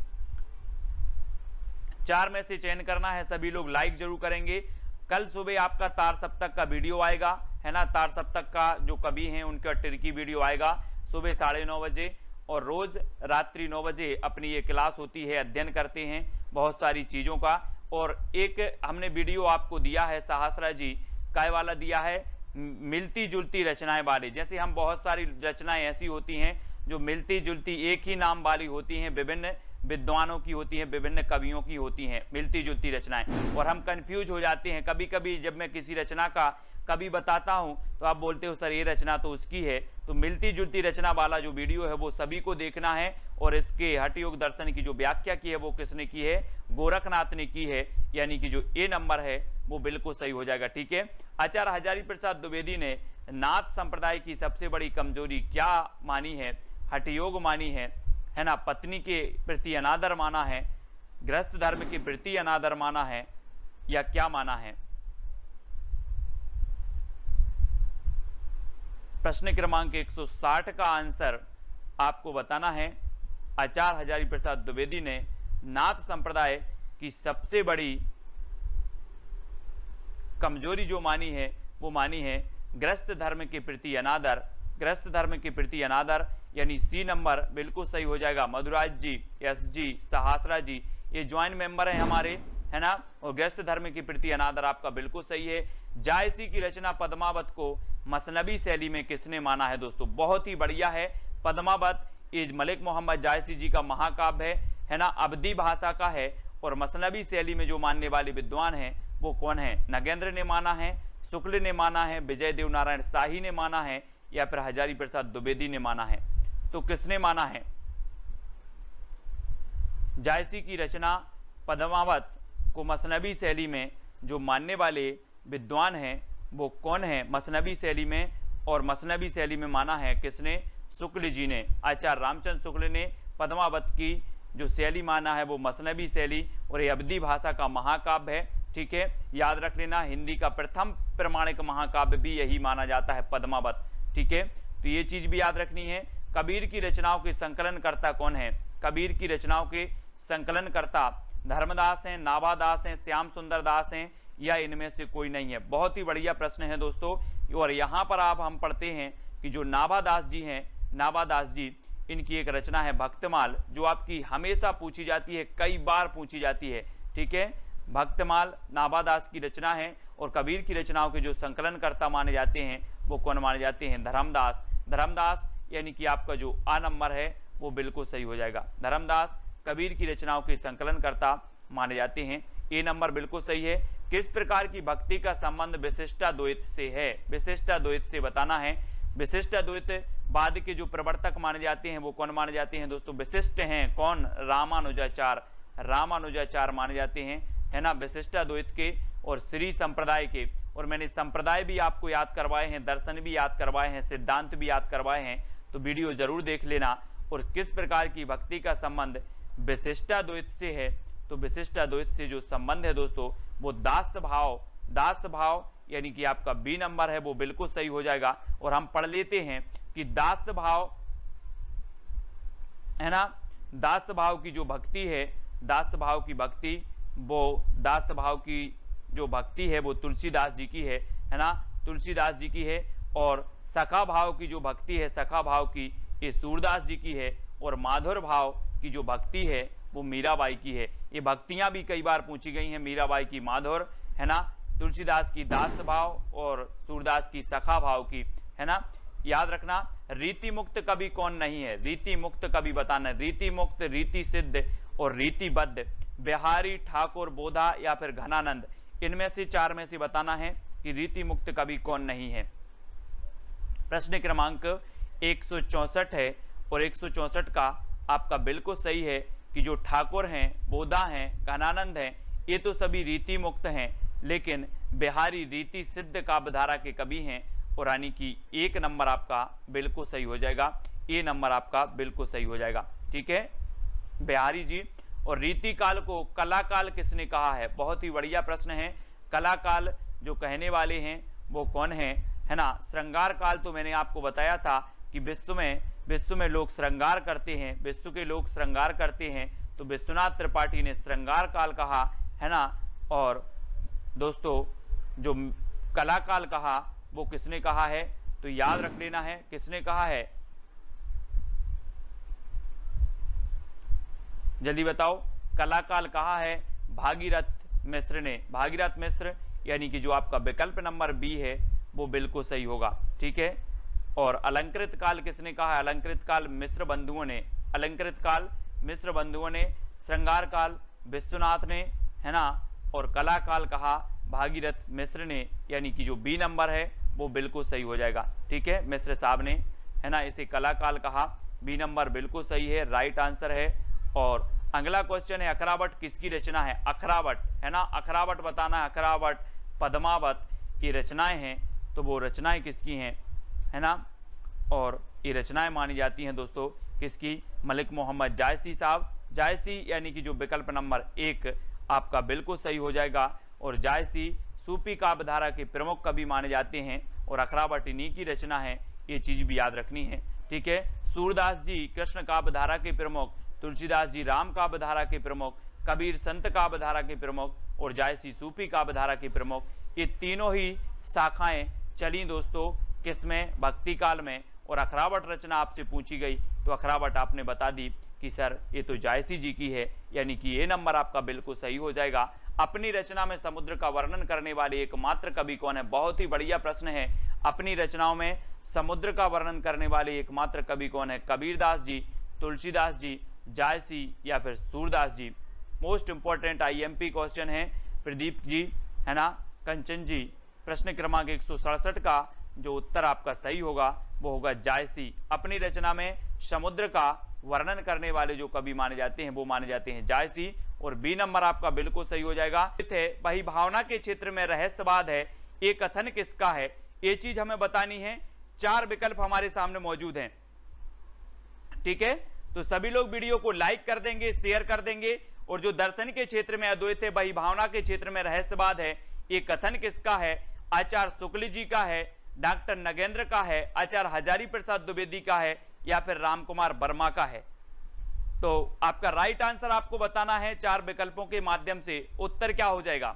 4 में से चयन करना है। सभी लोग लाइक जरूर करेंगे। कल सुबह आपका तार सप्तक का वीडियो आएगा, है ना, तार सप्तक का जो कवि हैं उनका टिरकी वीडियो आएगा सुबह 9:30 बजे, और रोज रात्रि 9 बजे अपनी ये क्लास होती है, अध्ययन करते हैं बहुत सारी चीजों का। और एक हमने वीडियो आपको दिया है सहस्रा जी काय वाला दिया है, मिलती जुलती रचनाएं वाले। जैसे हम बहुत सारी रचनाएं ऐसी होती हैं जो मिलती जुलती एक ही नाम वाली होती हैं, विभिन्न विद्वानों की होती हैं, विभिन्न कवियों की होती हैं मिलती जुलती रचनाएं, और हम कंफ्यूज हो जाते हैं। कभी कभी जब मैं किसी रचना का कभी बताता हूं तो आप बोलते हो सर ये रचना तो उसकी है। तो मिलती जुलती रचना वाला जो वीडियो है वो सभी को देखना है। और इसके हठ योग दर्शन की जो व्याख्या की है वो किसने की है? गोरखनाथ ने की है। यानी कि जो ए नंबर है वो बिल्कुल सही हो जाएगा, ठीक है। आचार्य हजारी प्रसाद द्विवेदी ने नाथ संप्रदाय की सबसे बड़ी कमजोरी क्या मानी है? हठ योग मानी है ना, पत्नी के प्रति अनादर माना है, गृहस्थ धर्म के प्रति अनादर माना है, या क्या माना है? प्रश्न क्रमांक 160 का आंसर आपको बताना है। आचार्य हजारी प्रसाद द्विवेदी ने नाथ संप्रदाय की सबसे बड़ी कमजोरी जो मानी है वो मानी है गृहस्थ धर्म के प्रति अनादर। गृहस्थ धर्म के प्रति अनादर यानी सी नंबर बिल्कुल सही हो जाएगा। मधुराज जी, एस जी, सहासरा जी ये ज्वाइंट मेंबर हैं हमारे, है ना। और गृहस्थ धर्म के प्रति अनादर आपका बिल्कुल सही है। जायसी की रचना पद्मावत को मसनबी शैली में किसने माना है? दोस्तों बहुत ही बढ़िया है। पद्मावत ये मलिक मोहम्मद जायसी जी का महाकाव्य है ना, अवधी भाषा का है। और मसनबी शैली में जो मानने वाले विद्वान हैं वो कौन है? नगेंद्र ने माना है, शुक्ल ने माना है, विजय देव नारायण शाही ने माना है, या फिर हजारी प्रसाद द्विवेदी ने माना है? तो किसने माना है? जायसी की रचना पद्मावत को मसनवी शैली में जो मानने वाले विद्वान हैं वो कौन है? मसनवी शैली में, और मसनवी शैली में माना है किसने? शुक्ल जी ने। आचार्य रामचंद्र शुक्ल ने पद्मावत की जो शैली माना है वो मसनवी शैली, और ये अवधी भाषा का महाकाव्य है। ठीक है, याद रख लेना, हिंदी का प्रथम प्रमाणिक महाकाव्य भी यही माना जाता है, पद्मावत। ठीक है, तो ये चीज भी याद रखनी है। कबीर की रचनाओं के संकलनकर्ता कौन है? कबीर की रचनाओं के संकलनकर्ता धर्मदास हैं, नाभादास हैं, श्याम सुंदर दास हैं, या इनमें से कोई नहीं है? बहुत ही बढ़िया प्रश्न है दोस्तों। और यहाँ पर आप हम पढ़ते हैं कि जो नाभादास जी हैं, नाभादास जी, इनकी एक रचना है भक्तमाल, जो आपकी हमेशा पूछी जाती है, कई बार पूछी जाती है। ठीक है, भक्तमाल नाभादास की रचना है। और कबीर की रचनाओं के जो संकलनकर्ता माने जाते हैं वो कौन माने जाते हैं? धर्मदास। धर्मदास यानी कि आपका जो आ नंबर है वो बिल्कुल सही हो जाएगा। धर्मदास कबीर की रचनाओं के संकलनकर्ता माने जाते हैं। ए नंबर बिल्कुल सही है। किस प्रकार की भक्ति का संबंध विशिष्टाद्वैत से है? विशिष्टाद्वैत से बताना है। विशिष्टाद्वैत बाद के जो प्रवर्तक माने जाते हैं वो कौन माने जाते हैं दोस्तों? विशिष्ट हैं कौन? रामानुजाचार्य। रामानुजाचार्य माने जाते हैं, है ना, विशिष्टाद्वैत के और श्री संप्रदाय के। और मैंने संप्रदाय भी आपको याद करवाए हैं, दर्शन भी याद करवाए हैं, सिद्धांत भी याद करवाए हैं, तो वीडियो जरूर देख लेना। और किस प्रकार की भक्ति का संबंध विशिष्टाद्वैत से है? तो विशिष्टाद्वैत से जो संबंध है दोस्तों वो दास भाव, दास भाव यानी कि आपका बी नंबर है वो बिल्कुल सही हो जाएगा। और हम पढ़ लेते हैं कि दास भाव, है ना, दास भाव की जो भक्ति है, दास भाव की भक्ति, वो दास भाव की जो भक्ति है वो तुलसीदास जी की है ना, तुलसीदास जी की है। और सखा भाव की जो भक्ति है, सखा भाव की, ये सूरदास जी की है। और माधुर भाव की जो भक्ति है वो मीराबाई की है। ये भक्तियां भी कई बार पूछी गई हैं, मीराबाई की माधुर, है ना, तुलसीदास की दास भाव और सूरदास की सखा भाव की, है ना। याद रखना, रीति मुक्त कवि कौन नहीं है? रीति मुक्त कवि बताना। रीति मुक्त, रीति सिद्ध और रीतिबद्ध, बिहारी, ठाकुर, बोधा या फिर घनानंद, इनमें से चार में से बताना है कि रीति मुक्त कवि कौन नहीं है। प्रश्न क्रमांक 164 है और 164 का आपका बिल्कुल सही है कि जो ठाकुर हैं, बोधा हैं, घनानंद हैं, ये तो सभी रीति मुक्त हैं, लेकिन बिहारी रीति सिद्ध काव्यधारा के कवि हैं। और यानी कि एक नंबर आपका बिल्कुल सही हो जाएगा, ए नंबर आपका बिल्कुल सही हो जाएगा। ठीक है, बिहारी जी। और रीति काल को कलाकाल किसने कहा है? बहुत ही बढ़िया प्रश्न है। कलाकाल जो कहने वाले हैं वो कौन है, है ना। श्रृंगार काल तो मैंने आपको बताया था कि विश्व में लोग श्रृंगार करते हैं, विश्व के लोग श्रृंगार करते हैं, तो विश्वनाथ त्रिपाठी ने श्रृंगार काल कहा, है ना। और दोस्तों जो कलाकाल कहा वो किसने कहा है? तो याद रख लेना है किसने कहा है, जल्दी बताओ। कलाकाल कहा है भागीरथ मिश्र ने। भागीरथ मिश्र यानी कि जो आपका विकल्प नंबर बी है वो बिल्कुल सही होगा। ठीक है। और अलंकृत काल किसने कहा है? अलंकृत काल मिश्र बंधुओं ने। अलंकृत काल मिश्र बंधुओं ने। श्रृंगार काल विश्वनाथ ने, है ना। और कला काल कहा भागीरथ मिश्र ने, यानी कि जो बी नंबर है वो बिल्कुल सही हो जाएगा। ठीक है, मिश्र साहब ने, है ना, इसे कला काल कहा। बी नंबर बिल्कुल सही है, राइट आंसर है। और अगला क्वेश्चन है अखरावट किसकी रचना है? अखरावट, है ना, अखरावट बताना है। अखरावट, पद्मावत ये रचनाएं हैं, तो वो रचनाएं किसकी हैं, है ना। और ये रचनाएं मानी जाती हैं दोस्तों किसकी? मलिक मोहम्मद जायसी साहब। जायसी यानी कि जो विकल्प नंबर 1 आपका बिल्कुल सही हो जाएगा। और जायसी सूफी काव्यधारा के प्रमुख कवि माने जाते हैं और अखरावट इन्हीं की रचना है, ये चीज भी याद रखनी है। ठीक है, सूरदास जी कृष्ण काव्यधारा के प्रमुख, तुलसीदास जी राम काव्यधारा के प्रमुख, कबीर संत काव्यधारा के प्रमुख और जायसी सूफी काव्यधारा के प्रमुख, ये तीनों ही शाखाएं चली दोस्तों किसमें? भक्ति काल में। और अखरावट रचना आपसे पूछी गई तो अखरावट आपने बता दी कि सर ये तो जायसी जी की है, यानी कि ये नंबर आपका बिल्कुल सही हो जाएगा। अपनी रचना में समुद्र का वर्णन करने वाले एकमात्र कवि कौन है? बहुत ही बढ़िया प्रश्न है। अपनी रचनाओं में समुद्र का वर्णन करने वाले एकमात्र कवि कौन है? कबीरदास जी, तुलसीदास जी, जायसी या फिर Surdas ji. Most important IMP question है प्रदीप जी, है ना, कंचन जी। प्रश्न क्रमांक 167 का जो उत्तर आपका सही होगा वो होगा जायसी। अपनी रचना में समुद्र का वर्णन करने वाले जो कवि माने जाते हैं वो माने जाते हैं जायसी। और बी नंबर आपका बिल्कुल सही हो जाएगा। वही भावना के क्षेत्र में रहस्यवाद है, ये कथन किसका है, ये चीज हमें बतानी है। 4 विकल्प हमारे सामने मौजूद हैं, ठीक है। तो सभी लोग वीडियो को लाइक कर देंगे, शेयर कर देंगे। और जो दर्शन के क्षेत्र में अद्वैत है, वही भावना के क्षेत्र में रहस्यवाद है, ये कथन किसका है, आचार्य शुक्ल जी का है, डॉक्टर नगेंद्र का है, आचार्य हजारी प्रसाद द्विवेदी का है, या फिर रामकुमार वर्मा का है। तो आपका राइट आंसर आपको बताना है 4 विकल्पों के माध्यम से। उत्तर क्या हो जाएगा?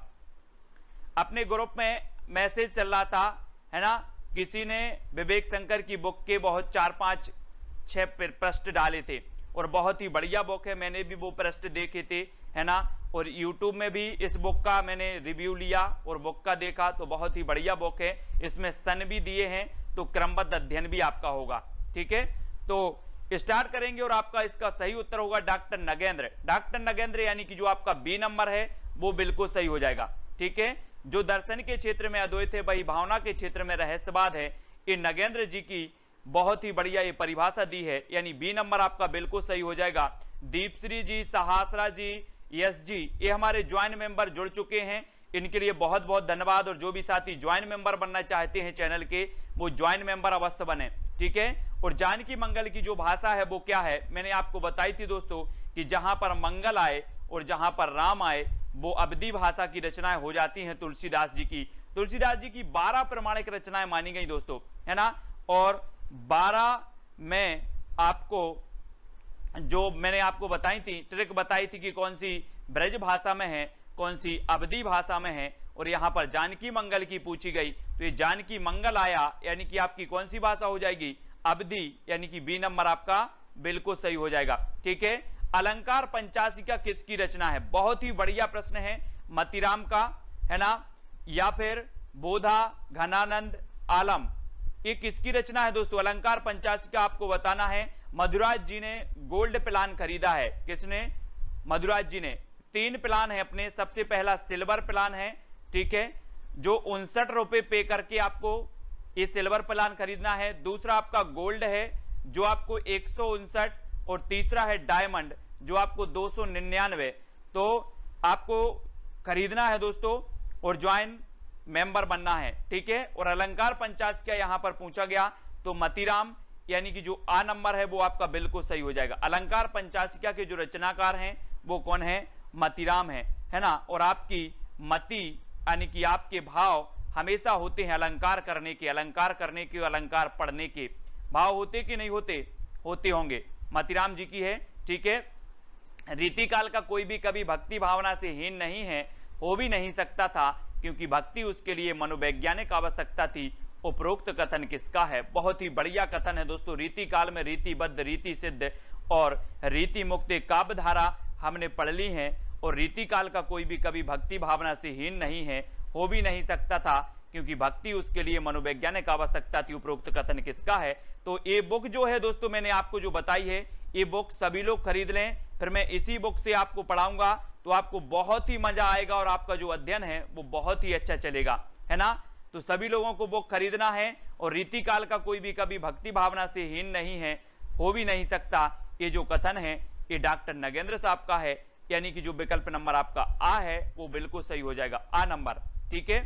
अपने ग्रुप में मैसेज चल रहा था, है ना, किसी ने विवेक शंकर की बुक के बहुत 4, 5, 6 प्रश्न डाले थे और बहुत ही बढ़िया बुक है, मैंने भी वो प्रश्न देखे थे, है ना। और YouTube में भी इस बुक का मैंने रिव्यू लिया और बुक का देखा, तो बहुत ही बढ़िया बुक है। इसमें सन भी दिए हैं, तो क्रमबद्ध अध्ययन भी आपका होगा, ठीक है। तो स्टार्ट करेंगे और आपका इसका सही उत्तर होगा डॉक्टर नगेंद्र। डॉक्टर नगेंद्र यानी कि जो आपका बी नंबर है वो बिल्कुल सही हो जाएगा, ठीक है। जो दर्शन के क्षेत्र में अद्वैत है, वही भावना के क्षेत्र में रहस्यवाद है, ये नगेंद्र जी की बहुत ही बढ़िया ये परिभाषा दी है, यानी बी नंबर आपका बिल्कुल सही हो जाएगा। दीपश्री जी, सहासरा जी, यस जी, ये हमारे ज्वाइंट मेंबर जुड़ चुके हैं, इनके लिए बहुत बहुत धन्यवाद। और जो भी साथी ज्वाइंट मेंबर बनना चाहते हैं चैनल के, वो ज्वाइंट मेंबर अवश्य बने, ठीक है। और जानकी मंगल की जो भाषा है वो क्या है, मैंने आपको बताई थी दोस्तों कि जहां पर मंगल आए और जहां पर राम आए, वो अवधी भाषा की रचनाएं हो जाती हैं तुलसीदास जी की। तुलसीदास जी की 12 प्रमाणिक रचनाएं मानी गई दोस्तों, है ना। और 12 में आपको जो मैंने आपको बताई थी, ट्रिक बताई थी कि कौन सी ब्रज भाषा में है, कौन सी अवधी भाषा में है, और यहां पर जानकी मंगल की पूछी गई, तो ये जानकी मंगल आया यानी कि आपकी कौन सी भाषा हो जाएगी, अवधी, यानी कि बी नंबर आपका बिल्कुल सही हो जाएगा, ठीक है। अलंकार पंचाशिका किसकी रचना है? बहुत ही बढ़िया प्रश्न है, मतीराम का, है ना, या फिर बोधा, घनानंद, आलम, ये किसकी रचना है दोस्तों? अलंकार पंचाशिका आपको बताना है। मधुराज जी ने गोल्ड प्लान खरीदा है, किसने? मधुराज जी ने। 3 प्लान है अपने, सबसे पहला सिल्वर प्लान है, ठीक है, जो 59 रुपए पे करके आपको ये सिल्वर प्लान खरीदना है। दूसरा आपका गोल्ड है जो आपको 159, और तीसरा है डायमंड जो आपको 299। तो आपको खरीदना है दोस्तों और ज्वाइन मेंबर बनना है, ठीक है। और अलंकार पंचाशिका यहां पर पूछा गया, तो मतीराम यानी कि जो आ नंबर है वो आपका बिल्कुल सही हो जाएगा। अलंकार पंचाशिका के जो रचनाकार हैं वो कौन है? मतीराम है ना। और आपकी मति यानी कि आपके भाव हमेशा होते हैं अलंकार करने के, अलंकार करने के, अलंकार पढ़ने के भाव होते कि नहीं होते? होते होंगे। मतीराम जी की है, ठीक है। रीतिकाल का कोई भी कभी भक्ति भावना से हीन नहीं है, हो भी नहीं सकता था, क्योंकि भक्ति उसके लिए मनोवैज्ञानिक आवश्यकता थी। उपरोक्त कथन किसका है? बहुत ही बढ़िया कथन है दोस्तों। रीति काल में रीतिबद्ध, रीति सिद्ध और रीति मुक्त काव्य धारा हमने पढ़ ली है, और रीति काल का कोई भी कभी भक्ति भावना से हीन नहीं है, हो भी नहीं सकता था, क्योंकि भक्ति उसके लिए मनोवैज्ञानिक आवश्यकता थी। उपरोक्त कथन किसका है? तो ये बुक जो है दोस्तों मैंने आपको जो बताई है, ये बुक सभी लोग खरीद लें, फिर मैं इसी बुक से आपको पढ़ाऊंगा, तो आपको बहुत ही मजा आएगा और आपका जो अध्ययन है वो बहुत ही अच्छा चलेगा, है ना। तो सभी लोगों को बुक खरीदना है, और रीतिकाल का कोई भी कभी भक्ति भावना से हीन नहीं है, हो भी नहीं सकता, ये जो कथन है ये डॉक्टर नगेंद्र साहब का है, यानी कि जो विकल्प नंबर आपका आ है वो बिल्कुल सही हो जाएगा, आ नंबर, ठीक है।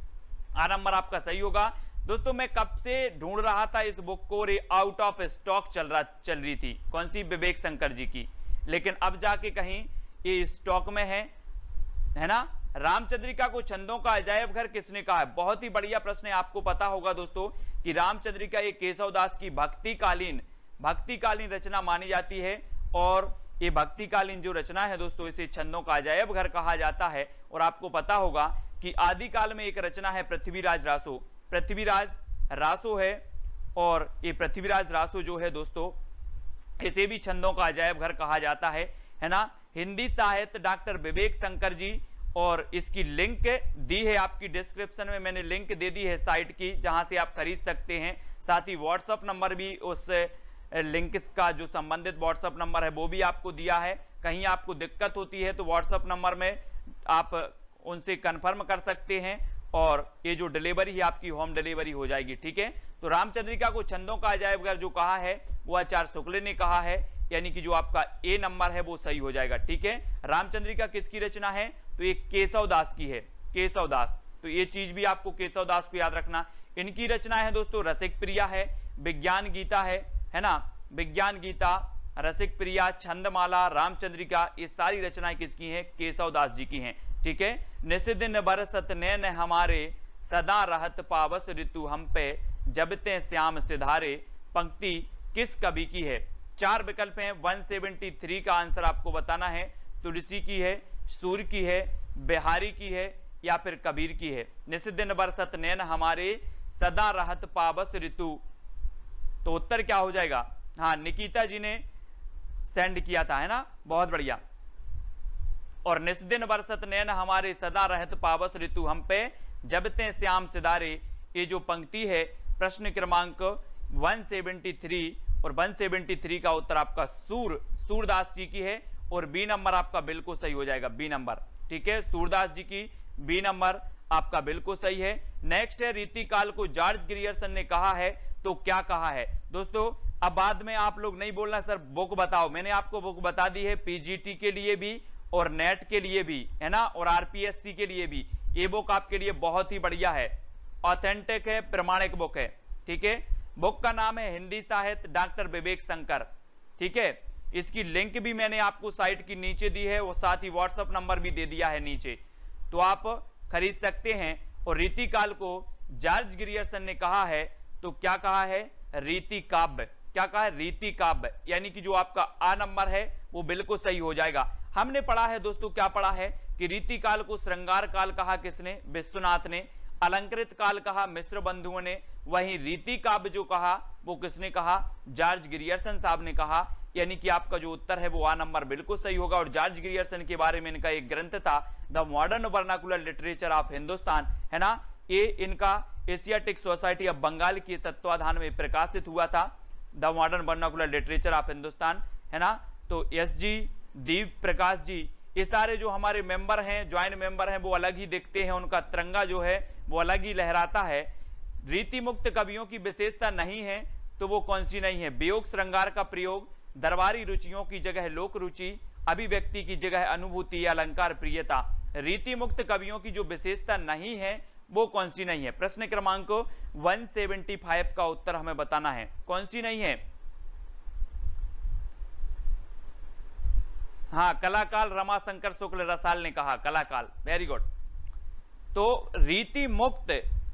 आ नंबर आपका सही होगा दोस्तों। मैं कब से ढूंढ रहा था इस बुक को, और आउट ऑफ स्टॉक चल रही थी, कौन सी? विवेक शंकर जी की, लेकिन अब जाके कहीं ये स्टॉक में है ना। रामचंद्रिका को छंदों का अजायब घर किसने कहा है? बहुत ही बढ़िया प्रश्न है। आपको पता होगा दोस्तों कि रामचंद्रिका ये केशवदास की भक्तिकालीन रचना मानी जाती है, और ये भक्तिकालीन जो रचना है दोस्तों इसे छंदों का अजायब घर कहा जाता है। और आपको पता होगा कि आदिकाल में एक रचना है पृथ्वीराज रासो है, और ये पृथ्वीराज रासो जो है दोस्तों इसे भी छंदों का अजायब घर कहा जाता है ना। हिंदी साहित्य डॉक्टर विवेक शंकर जी, और इसकी लिंक दी है आपकी डिस्क्रिप्शन में, मैंने लिंक दे दी है साइट की जहां से आप खरीद सकते हैं। साथ ही व्हाट्सएप नंबर भी, उस लिंक का जो संबंधित व्हाट्सएप नंबर है वो भी आपको दिया है। कहीं आपको दिक्कत होती है तो व्हाट्सएप नंबर में आप उनसे कंफर्म कर सकते हैं, और ये जो डिलीवरी है आपकी होम डिलीवरी हो जाएगी, ठीक है। तो रामचंद्रिका को छंदों का अजायब घर जो कहा है वो आचार्य शुक्ल ने कहा है, यानी कि जो आपका ए नंबर है वो सही हो जाएगा। ठीक है, रामचंद्रिका किसकी रचना है, तो ये केशव दास की है, केशव दास। तो ये चीज भी आपको केशव दास को याद रखना। इनकी रचना है दोस्तों रसिक प्रिया है, विज्ञान गीता है ना, विज्ञान गीता, रसिक प्रिया, छंदमाला, रामचंद्रिका, ये सारी रचनाएं किसकी हैं, केशव दास जी की हैं। ठीक है, निस दिन बरसत नैन हमारे, सदा रहत पावस ऋतु हम पे, जब ते श्याम सिधारे, पंक्ति किस कवि की है। 4 विकल्प हैं, 173 का आंसर आपको बताना है। तुलसी की है, सूर्य की है, बिहारी की है या फिर कबीर की है। निस दिन बरसत नैन हमारे, सदा रहत पावस ऋतु, तो उत्तर क्या हो जाएगा। हाँ, निकिता जी ने सेंड किया था, है ना, बहुत बढ़िया। और निस दिन बरसत नैन हमारे, सदा रहत पावस ऋतु हम पे, जब ते श्याम सिधारे, ये जो पंक्ति है प्रश्न क्रमांक 173, और 173 का उत्तर आपका सूरदास जी की है, और बी नंबर आपका बिल्कुल सही हो जाएगा, बी नंबर। ठीक है, सूरदास जी की बी नंबर आपका बिल्कुल सही है। नेक्स्ट है, रीतिकाल को जॉर्ज ग्रियर्सन ने कहा है, तो क्या कहा है दोस्तों। अब बाद में आप लोग नहीं बोलना सर बुक बताओ, मैंने आपको बुक बता दी है, पीजीटी के लिए भी और नेट के लिए भी, है ना, और आरपीएससी के लिए भी। ये बुक आपके लिए बहुत ही बढ़िया है, ऑथेंटिक है, प्रमाणिक बुक है। ठीक है, बुक का नाम है हिंदी साहित्य डॉक्टर विवेक शंकर। ठीक है, इसकी लिंक भी मैंने आपको साइट की नीचे दी है, और साथ ही व्हाट्सएप नंबर भी दे दिया है नीचे, तो आप खरीद सकते हैं। और रीतिकाल को जॉर्ज ग्रियर्सन ने कहा है, तो क्या कहा है, रीति काव्य। क्या कहा है, रीति काव्य, यानी कि जो आपका आ नंबर है वो बिल्कुल सही हो जाएगा। हमने पढ़ा है दोस्तों, क्या पढ़ा है कि रीतिकाल को श्रृंगार काल कहा किसने, विश्वनाथ ने। अलंकृत काल कहा मिश्र बंधुओं ने। वहीं रीति काव्य जो कहा वो किसने कहा, जॉर्ज ग्रियर्सन साहब ने कहा। यानी कि आपका जो उत्तर है वो आ नंबर बिल्कुल सही होगा। और जॉर्ज ग्रियर्सन के बारे में इनका एक ग्रंथ था, the modern vernacular literature of Hindustan, है ना, ये इनका एशियाटिक सोसाइटी ऑफ बंगाल के तत्वाधान में प्रकाशित हुआ था, the modern vernacular literature of Hindustan, है ना। तो एस जी, दीप प्रकाश जी, ये सारे जो हमारे मेंबर हैं, ज्वाइंट मेंबर हैं, वो अलग ही दिखते हैं, उनका तिरंगा जो है वो अलग ही लहराता है। रीति मुक्त कवियों की विशेषता नहीं है, तो वो कौन सी नहीं है, वियोग श्रृंगार का प्रयोग, दरबारी रुचियों की जगह लोक रुचि, अभिव्यक्ति की जगह अनुभूति, अलंकार प्रियता। रीति मुक्त कवियों की जो विशेषता नहीं है वो कौन सी नहीं है। प्रश्न क्रमांक 175 का उत्तर हमें बताना है, कौन सी नहीं है। हाँ, कलाकाल रमाशंकर शुक्ल रसाल ने कहा, कलाकाल, वेरी गुड। तो रीति मुक्त,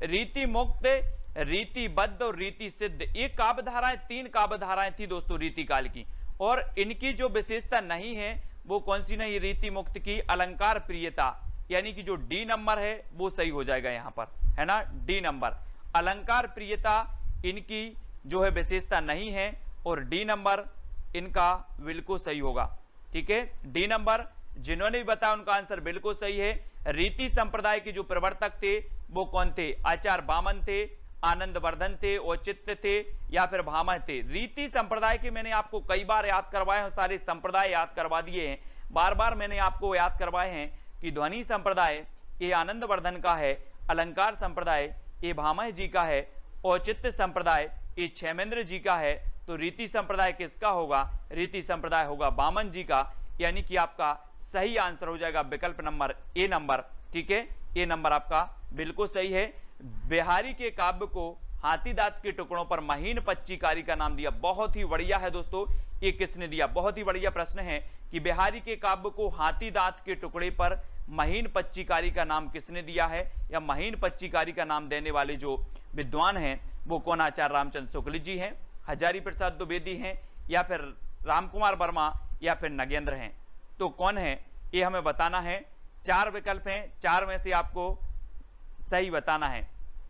रीतिबद्ध और रीति सिद्ध, ये काव्य धाराएं, 3 काव्य धाराएं थी दोस्तों रीतिकाल की, और इनकी जो विशेषता नहीं है वो कौन सी नहीं, रीति मुक्त की अलंकार प्रियता, यानी कि जो डी नंबर है वो सही हो जाएगा यहां पर, है ना, डी नंबर। अलंकार प्रियता इनकी जो है विशेषता नहीं है, और डी नंबर इनका बिल्कुल सही होगा। ठीक है, डी नंबर जिन्होंने भी बताया उनका आंसर बिल्कुल सही है। रीति संप्रदाय के जो प्रवर्तक थे वो कौन थे, आचार्य वामन थे, आनंद वर्धन थे, औचित्य थे या फिर भामह थे। रीति संप्रदाय के मैंने आपको कई बार याद करवाए हैं, सारे संप्रदाय याद करवा दिए हैं, बार बार मैंने आपको याद करवाए हैं कि ध्वनि संप्रदाय ये आनंद वर्धन का है, अलंकार संप्रदाय ये भामह जी का है, औचित्य संप्रदाय ये क्षेमेंद्र जी का है। तो रीति संप्रदाय किसका होगा, रीति संप्रदाय होगा वामन जी का, यानी कि आपका सही आंसर हो जाएगा विकल्प नंबर ए नंबर। ठीक है, ए नंबर आपका बिल्कुल सही है। बिहारी के काव्य को हाथी दांत के टुकड़ों पर महीन पच्चीकारी का नाम दिया, बहुत ही बढ़िया है दोस्तों, ये किसने दिया, बहुत ही बढ़िया प्रश्न है कि बिहारी के काव्य को हाथी दांत के टुकड़े पर महीन पच्चीकारी का नाम किसने दिया है, या महीन पच्चीकारी का नाम देने वाले जो विद्वान हैं वो कौन, आचार्य रामचंद्र शुक्ल जी हैं, हजारी प्रसाद द्विवेदी हैं, या फिर रामकुमार वर्मा, या फिर नगेंद्र हैं। तो कौन है ये हमें बताना है। 4 विकल्प हैं, 4 में से आपको सही बताना है।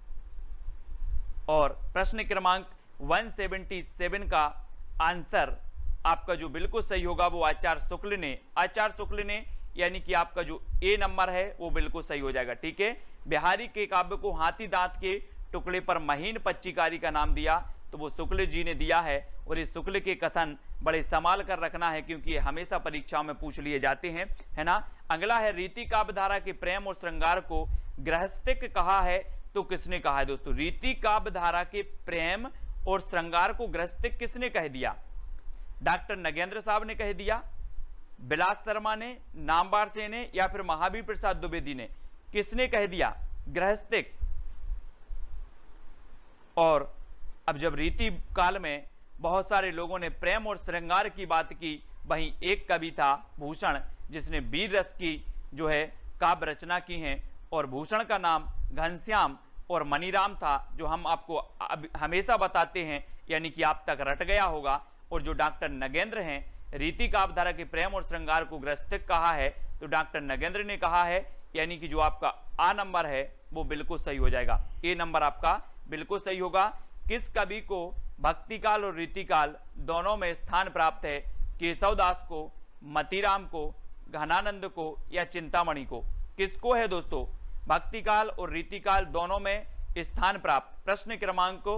और प्रश्न क्रमांक 177 का आंसर आपका जो बिल्कुल सही होगा वो आचार्य शुक्ल ने, यानी कि आपका जो ए नंबर है वो बिल्कुल सही हो जाएगा। ठीक है, बिहारी के काव्य को हाथी दांत के टुकड़े पर महीन पच्चीकारी का नाम दिया, तो वो शुक्ल जी ने दिया है। और इस शुक्ल के कथन बड़े संभाल कर रखना है, क्योंकि ये हमेशा परीक्षाओं में पूछ लिए जाते हैं, है ना। अगला है, रीति काव्य धारा के प्रेम और श्रृंगार को गृहस्थिक कहा है, तो किसने कहा है दोस्तों। रीति काव्य धारा के प्रेम और श्रृंगार को गृहस्थिक किसने कह दिया, डॉक्टर नगेंद्र साहब ने कह दिया, बिलास शर्मा ने, नामवर सेन ने, या फिर महावीर प्रसाद द्विवेदी ने? किसने कह दिया? गृहस्थिक। और अब जब रीति काल में बहुत सारे लोगों ने प्रेम और श्रृंगार की बात की, वहीं एक कवि था भूषण, जिसने वीर रस की जो है काव्य रचना की है, और भूषण का नाम घनश्याम और मनीराम था, जो हम आपको हमेशा बताते हैं, यानी कि आप तक रट गया होगा। और जो डॉक्टर नगेंद्र हैं, रीति काव्यधारा के प्रेम और श्रृंगार को गृहस्थिक कहा है, तो डॉक्टर नगेंद्र ने कहा है, यानी कि जो आपका आ नंबर है वो बिल्कुल सही हो जाएगा। ए नंबर आपका बिल्कुल सही होगा। किस कवि को भक्तिकाल और रीतिकाल दोनों में स्थान प्राप्त है? केशवदास को, मतीराम को, घनानंद को, या चिंतामणि को? किसको है दोस्तों भक्तिकाल और रीतिकाल दोनों में स्थान प्राप्त? प्रश्न क्रमांक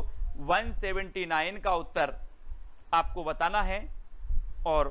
179 का उत्तर आपको बताना है, और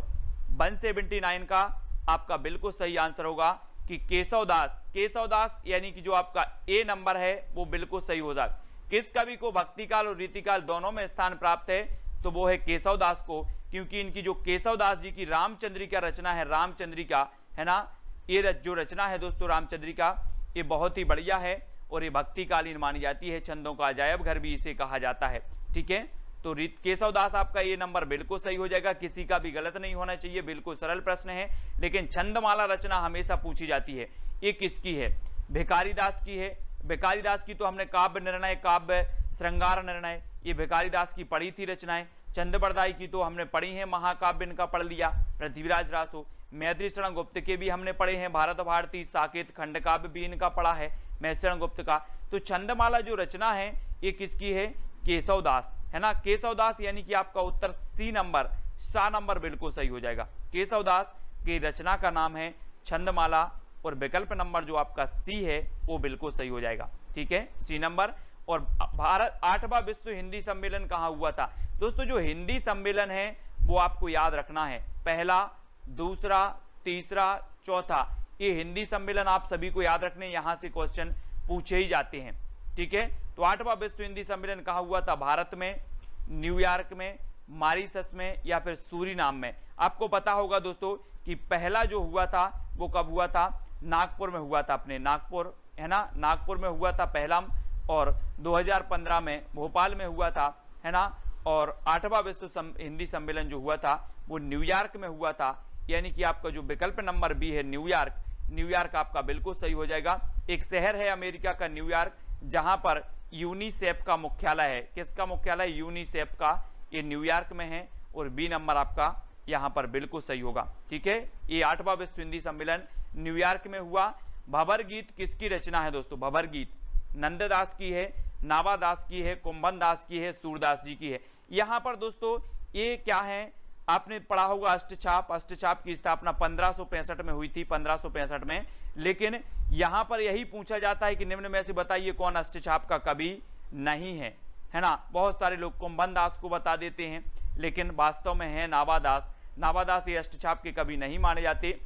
179 का आपका बिल्कुल सही आंसर होगा कि केशवदास। केशवदास यानी कि जो आपका ए नंबर है वो बिल्कुल सही हो जाएगा। किस कवि को भक्तिकाल और रीतिकाल दोनों में स्थान प्राप्त है? तो वो है केशवदास को, क्योंकि इनकी जो केशवदास जी की रामचंद्रिका रचना है, रामचंद्रिका है ना, ये जो रचना है दोस्तों रामचंद्रिका, ये बहुत ही बढ़िया है और ये भक्तिकालीन मानी जाती है। छंदों का अजायब घर भी इसे कहा जाता है। ठीक है, तो केशवदास आपका ये नंबर बिल्कुल सही हो जाएगा, किसी का भी गलत नहीं होना चाहिए। बिल्कुल सरल प्रश्न है, लेकिन छंदमाला रचना हमेशा पूछी जाती है। ये किसकी है? भिखारीदास की है। भिखारीदास की तो हमने काव्य निर्णय, काव्य श्रृंगार निर्णय, ये भिखारीदास की पढ़ी थी रचनाएं। चंद्रबरदाई की तो हमने पढ़ी है, महाकाव्य इनका पढ़ लिया। पृथ्वीराज रासो, मैत्री शरण गुप्त के भी हमने पढ़े हैं, भारत भारती, साकेत, खंड काव्य भी इनका पढ़ा है मैत्रेयी गुप्त का। तो छंदमाला जो रचना है ये किसकी है? केशवदास, है ना। केशवदास यानी कि आपका उत्तर सी नंबर, सा नंबर बिल्कुल सही हो जाएगा। केशवदास की रचना का नाम है छंदमाला, और विकल्प नंबर जो आपका सी है वो बिल्कुल सही हो जाएगा। ठीक है, सी नंबर। और भारत 8वां विश्व हिंदी सम्मेलन कहाँ हुआ था? दोस्तों जो हिंदी सम्मेलन है वो आपको याद रखना है, पहला, दूसरा, तीसरा, चौथा, ये हिंदी सम्मेलन आप सभी को याद रखने, यहां से क्वेश्चन पूछे ही जाते हैं। ठीक है, तो 8वां विश्व हिंदी सम्मेलन कहाँ हुआ था? भारत में, न्यूयॉर्क में, मॉरिशस में, या फिर सूरीनाम में? आपको पता होगा दोस्तों कि पहला जो हुआ था वो कब हुआ था? नागपुर में हुआ था, अपने नागपुर, है ना, नागपुर में हुआ था पहला, और 2015 में भोपाल में हुआ था, है ना। और 8वां विश्व हिंदी सम्मेलन जो हुआ था वो न्यूयॉर्क में हुआ था, यानी कि आपका जो विकल्प नंबर बी है न्यूयॉर्क, न्यूयॉर्क आपका बिल्कुल सही हो जाएगा। एक शहर है अमेरिका का न्यूयॉर्क, जहां पर यूनिसेफ का मुख्यालय है। किसका मुख्यालय? यूनिसेफ का, ये न्यूयॉर्क में है, और बी नंबर आपका यहां पर बिल्कुल सही होगा। ठीक है, ये 8वां विश्व हिंदी सम्मेलन न्यूयॉर्क में हुआ। भंवर गीत किसकी रचना है दोस्तों? भंवर गीत नंददास की है, नावादास की है, कुंभन दास की है, सूरदास जी की है। यहां पर दोस्तों ये क्या है, आपने पढ़ा होगा अष्टछाप। अष्टछाप की स्थापना 1565 में हुई थी, 1565 में। लेकिन यहां पर यही पूछा जाता है कि निम्न में से बताइए कौन अष्टछाप का कवि नहीं है, है ना। बहुत सारे लोग कुंभन दास को बता देते हैं, लेकिन वास्तव में है नावादास। नावादास ये अष्टछाप के कवि नहीं माने जाते।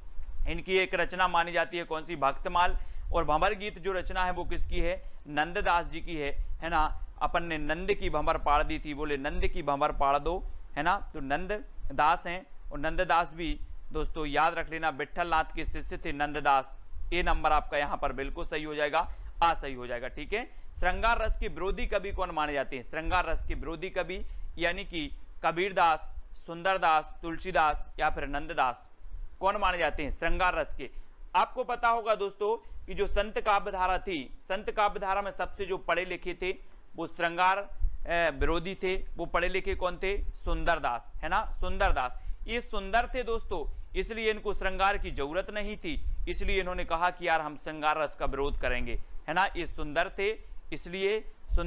इनकी एक रचना मानी जाती है, कौन सी? भक्तमाल। और भंवर गीत जो रचना है वो किसकी है? नंददास जी की है ना। अपन ने नंद की भंवर पाड़ दी थी, बोले नंद की भंवर पाड़ दो, है ना। तो नंददास हैं, और नंददास भी दोस्तों याद रख लेना, विट्ठल नाथ के शिष्य थे नंददास। ए नंबर आपका यहाँ पर बिल्कुल सही हो जाएगा, आ सही हो जाएगा। ठीक है, श्रृंगार रस के विरोधी कवि कौन माने जाते हैं? श्रृंगार रस के विरोधी कवि यानी कि कबीरदास, सुंदरदास, तुलसीदास, या फिर नंददास, कौन माने जाते हैं श्रृंगार रस के? आपको पता होगा दोस्तों कि जो संत काव्यधारा थी, संत काव्यधारा में सबसे जो पढ़े लिखे थे वो श्रृंगार विरोधी थे। वो पढ़े लिखे कौन थे? सुंदरदास, है ना, सुंदरदास। ये सुंदर थे दोस्तों, इसलिए इनको श्रृंगार की जरूरत नहीं थी, इसलिए इन्होंने कहा कि यार हम श्रृंगार रस का विरोध करेंगे, है ना। ये सुंदर थे, इसलिए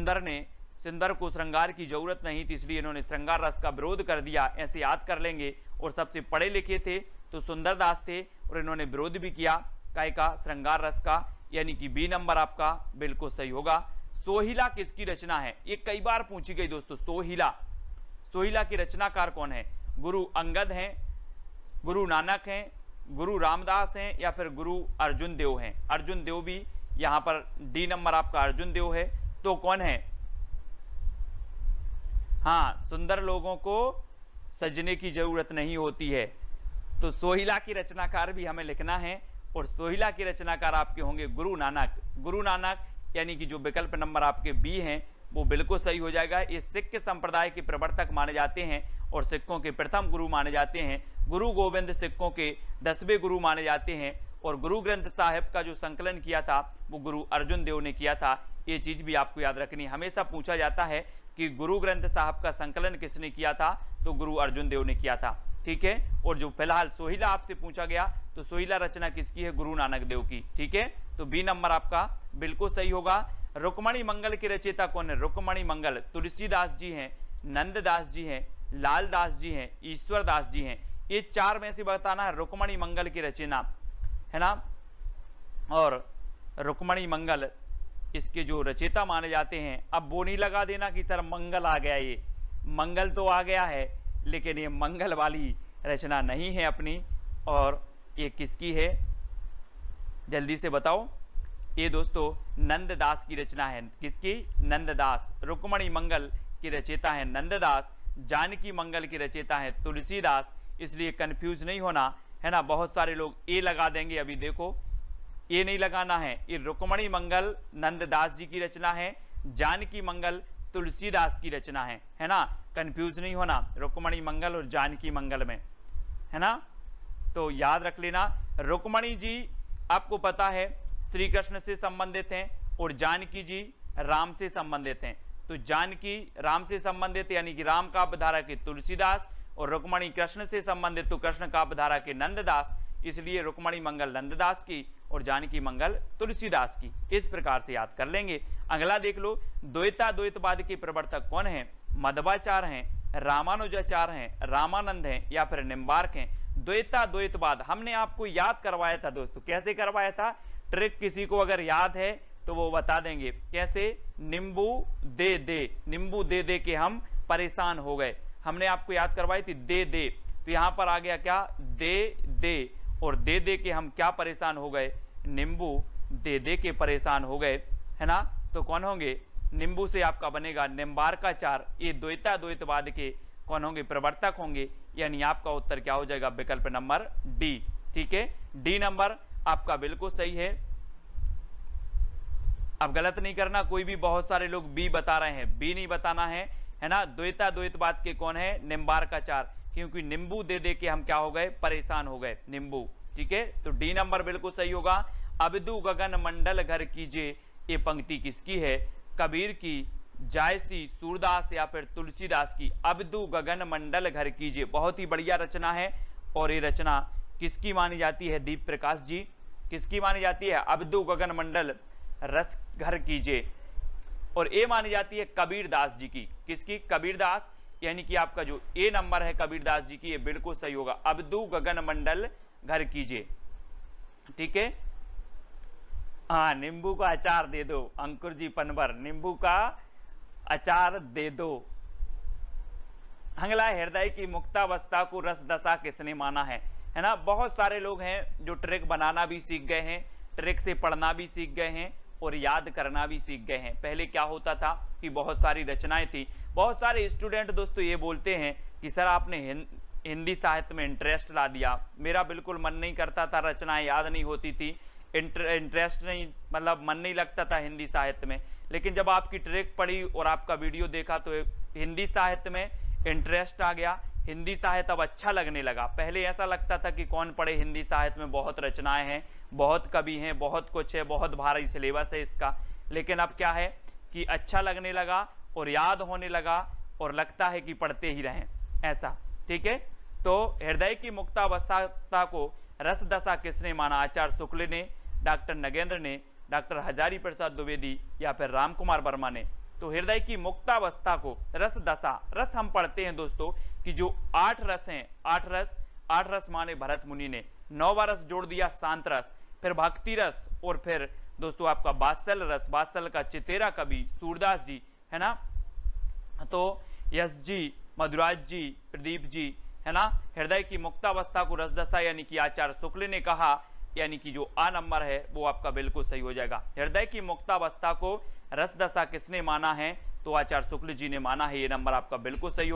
सुंदर को श्रृंगार की जरूरत नहीं थी, इसलिए इन्होंने श्रृंगार रस का विरोध कर दिया। ऐसे याद कर लेंगे। और सबसे पढ़े लिखे थे तो सुंदरदास थे, और इन्होंने विरोध भी किया काय का? श्रृंगार रस का, यानी कि बी नंबर आपका बिल्कुल सही होगा। सोहिला किसकी रचना है? ये कई बार पूछी गई दोस्तों। सोहिला, सोहिला के रचनाकार कौन है? गुरु अंगद हैं, गुरु नानक हैं, गुरु रामदास हैं, या फिर गुरु अर्जुन देव हैं? अर्जुन देव भी यहां पर डी नंबर आपका अर्जुन देव है। तो कौन है? हाँ, सुंदर लोगों को सजने की जरूरत नहीं होती है। तो सोहिला की रचनाकार भी हमें लिखना है और सोहिला के रचनाकार आपके होंगे गुरु नानक। गुरु नानक यानी कि जो विकल्प नंबर आपके बी हैं वो बिल्कुल सही हो जाएगा। ये सिख संप्रदाय के प्रवर्तक माने जाते हैं और सिखों के प्रथम गुरु माने जाते हैं। गुरु गोविंद सिखों के 10वें गुरु माने जाते हैं और गुरु ग्रंथ साहिब का जो संकलन किया था वो गुरु अर्जुन देव ने किया था। ये चीज भी आपको याद रखनी। हमेशा पूछा जाता है कि गुरु ग्रंथ साहिब का संकलन किसने किया था, तो गुरु अर्जुन देव ने किया था। ठीक है, और जो फिलहाल सोहिला आपसे पूछा गया तो सोहिला रचना किसकी है, गुरु नानक देव की। ठीक है, तो बी नंबर आपका बिल्कुल सही होगा। रुक्मणी मंगल के रचयिता कौन है? रुक्मणी मंगल तुलसीदास जी हैं, नंददास जी हैं, लालदास जी हैं, ईश्वरदास जी हैं। ये चार में से बताना है रुक्मणी मंगल की रचना, है ना। और रुक्मणी मंगल इसके जो रचयिता माने जाते हैं। अब वो नहीं लगा देना कि सर मंगल आ गया, ये मंगल तो आ गया है लेकिन ये मंगल वाली रचना नहीं है अपनी। और ये किसकी है, जल्दी से बताओ। ये दोस्तों नंददास की रचना है। किसकी? नंददास। रुक्मणी मंगल की रचयिता है नंददास, जानकी मंगल की रचयिता है तुलसीदास। इसलिए कंफ्यूज नहीं होना, है ना। बहुत सारे लोग ए लगा देंगे, अभी देखो ये नहीं लगाना है। ये रुक्मणी मंगल नंददास जी की रचना है, जानकी मंगल तुलसीदास की रचना है ना। कंफ्यूज नहीं होना रुक्मणी मंगल और जानकी मंगल में, है ना। तो याद रख लेना, रुक्मणी जी आपको पता है श्री कृष्ण से संबंधित हैं और जानकी जी राम से संबंधित हैं। तो जानकी राम से संबंधित यानी कि राम काव्यधारा के तुलसीदास और रुक्मणी कृष्ण से संबंधित तो कृष्ण काव्यधारा के नंददास। इसलिए रुक्मणी मंगल नंददास की और जानकी मंगल तुलसीदास की। इस प्रकार से याद कर लेंगे। अगला देख लो, द्वैता द्वैतवाद के प्रवर्तक कौन हैं? मध्वाचार्य हैं, रामानुजाचार्य हैं, रामानंद हैं या फिर निम्बार्क हैं। द्वैता द्वैतवाद हमने आपको याद करवाया था दोस्तों। कैसे करवाया था? ट्रिक किसी को अगर याद है तो वो बता देंगे कैसे। नींबू दे दे, नींबू दे दे के हम परेशान हो गए, हमने आपको याद करवाई थी दे दे। तो यहां पर आ गया क्या? दे दे, और दे दे के हम क्या परेशान हो गए? नींबू दे दे के परेशान हो गए, है ना। तो कौन होंगे? नींबू से आपका बनेगा निम्बार्काचार्य। ये द्वैता द्वैतवाद के कौन होंगे? प्रवर्तक होंगे। यानी आपका उत्तर क्या हो जाएगा? विकल्प नंबर डी। ठीक है, डी नंबर आपका बिल्कुल सही है। अब गलत नहीं करना कोई भी, बहुत सारे लोग बी बता रहे हैं, बी नहीं बताना है ना। द्वैता द्वैतवाद के कौन है? निम्बार्काचार्य, क्योंकि नींबू दे दे के हम क्या हो गए? परेशान हो गए, नींबू। ठीक है, तो डी नंबर बिल्कुल सही होगा। अबदू गगन मंडल घर कीजिए, ये पंक्ति किसकी है? कबीर की, जायसी, सूरदास या फिर तुलसीदास की। अबदू गगन मंडल घर कीजिए, बहुत ही बढ़िया रचना है। और ये रचना किसकी मानी जाती है? दीप प्रकाश जी। किसकी मानी जाती है? अबदू गगन मंडल रस घर कीजिए। और ये मानी जाती है कबीरदास जी की। किसकी? कबीरदास, यानी कि आपका जो ए नंबर है कबीरदास जी की, ये बिल्कुल सही होगा। अबदू गगन मंडल घर कीजिए। ठीक है, हाँ, नींबू का अचार दे दो, अंकुर जी पनवर, नींबू का अचार दे दो। अगला, हृदय की मुक्तावस्था को रस दशा किसने माना है ना। बहुत सारे लोग हैं जो ट्रिक बनाना भी सीख गए हैं, ट्रिक से पढ़ना भी सीख गए हैं और याद करना भी सीख गए हैं। पहले क्या होता था कि बहुत सारी रचनाएं थी। बहुत सारे स्टूडेंट दोस्तों ये बोलते हैं कि सर आपने हिंदी साहित्य में इंटरेस्ट ला दिया। मेरा बिल्कुल मन नहीं करता था, रचनाएं याद नहीं होती थी, इंटरेस्ट नहीं, मतलब मन नहीं लगता था हिंदी साहित्य में। लेकिन जब आपकी ट्रिक पढ़ी और आपका वीडियो देखा तो हिंदी साहित्य में इंटरेस्ट आ गया। हिंदी साहित्य अब अच्छा लगने लगा। पहले ऐसा लगता था कि कौन पढ़े हिंदी साहित्य में, बहुत रचनाएं हैं, बहुत कवि हैं, बहुत कुछ है, बहुत भारी सिलेबस है इसका। लेकिन अब क्या है कि अच्छा लगने लगा और याद होने लगा और लगता है कि पढ़ते ही रहें, ऐसा। ठीक है, तो हृदय की मुक्तावस्था को रस दशा किसने माना? आचार्य शुक्ल ने, डॉक्टर नगेंद्र ने, डॉक्टर हजारी प्रसाद द्विवेदी या फिर राम कुमार वर्मा ने। तो हृदय की मुक्तावस्था को रस दशा, रस हम पढ़ते हैं दोस्तों कि जो 8 रस हैं, 8 रस माने भरत मुनि ने, 9वां रस जोड़ दिया शांत रस, फिर भक्ति रस और फिर दोस्तों आपका वात्सल रस। वात्सल का चितेरा कवि सूरदास जी, है ना। तो यश जी, मधुराज जी, प्रदीप जी, है ना। हृदय की मुक्तावस्था को रस दशा यानी कि आचार्य शुक्ल ने कहा, यानी कि जो आ नंबर है वो आपका बिल्कुल सही हो जाएगा। हृदय की मुक्तावस्था को रस दशा किसने माना है? तो आचार्य शुक्ल जी ने माना है, ये नंबर आपका बिल्कुल सही होगा।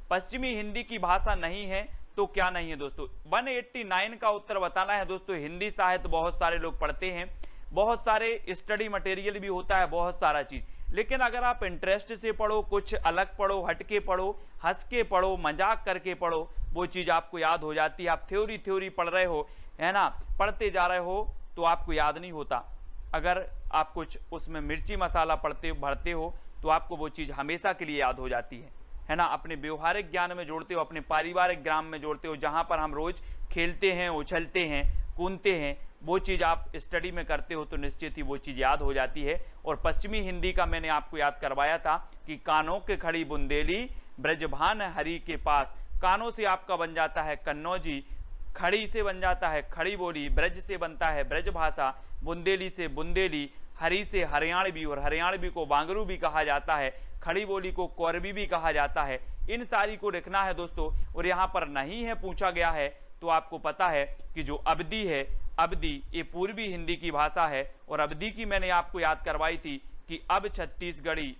पश्चिमी हिंदी की भाषा नहीं है तो क्या नहीं है दोस्तों। 189 का उत्तर बताना है दोस्तों। हिंदी साहित्य बहुत सारे लोग पढ़ते हैं, बहुत सारे स्टडी मटेरियल भी होता है, बहुत सारा चीज, लेकिन अगर आप इंटरेस्ट से पढ़ो, कुछ अलग पढ़ो, हटके पढ़ो, हंस के पढ़ो, मजाक करके पढ़ो, वो चीज आपको याद हो जाती है। आप थ्योरी पढ़ रहे हो, है ना, पढ़ते जा रहे हो तो आपको याद नहीं होता। अगर आप कुछ उसमें मिर्ची मसाला भरते हो तो आपको वो चीज हमेशा के लिए याद हो जाती है ना। अपने व्यवहारिक ज्ञान में जोड़ते हो, अपने पारिवारिक ज्ञान में जोड़ते हो, जहां पर हम रोज खेलते हैं, उछलते हैं, कूदते हैं, वो चीज आप स्टडी में करते हो तो निश्चित ही वो चीज याद हो जाती है। और पश्चिमी हिंदी का मैंने आपको याद करवाया था कि कानों के खड़ी बुंदेली ब्रजभान हरि के पास। कानों से आपका बन जाता है कन्नौजी, खड़ी से बन जाता है खड़ी बोली, ब्रज से बनता है ब्रज भाषा, बुंदेली से बुंदेली, हरी से हरियाणवी, और हरियाणवी को बांगरू भी कहा जाता है, खड़ी बोली को कोरबी भी कहा जाता है। इन सारी को लिखना है दोस्तों। और यहाँ पर नहीं है पूछा गया है तो आपको पता है कि जो अवधी है, अवधी ये पूर्वी हिंदी की भाषा है। और अवधी की मैंने आपको याद करवाई थी कि अब छत्तीसगढ़ी,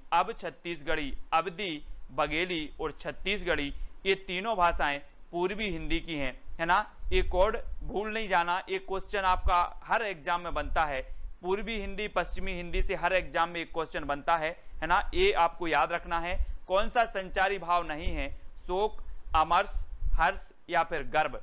अवधी, बघेली और छत्तीसगढ़ी, ये तीनों भाषाएं पूर्वी हिंदी की हैं, है ना। ये कोड भूल नहीं जाना, एक क्वेश्चन आपका हर एग्जाम में बनता है। पूर्वी हिंदी पश्चिमी हिंदी से हर एग्जाम में एक क्वेश्चन बनता है ना। ये आपको याद रखना है। कौन सा संचारी भाव नहीं है, शोक, अमर्ष, हर्ष या फिर गर्व।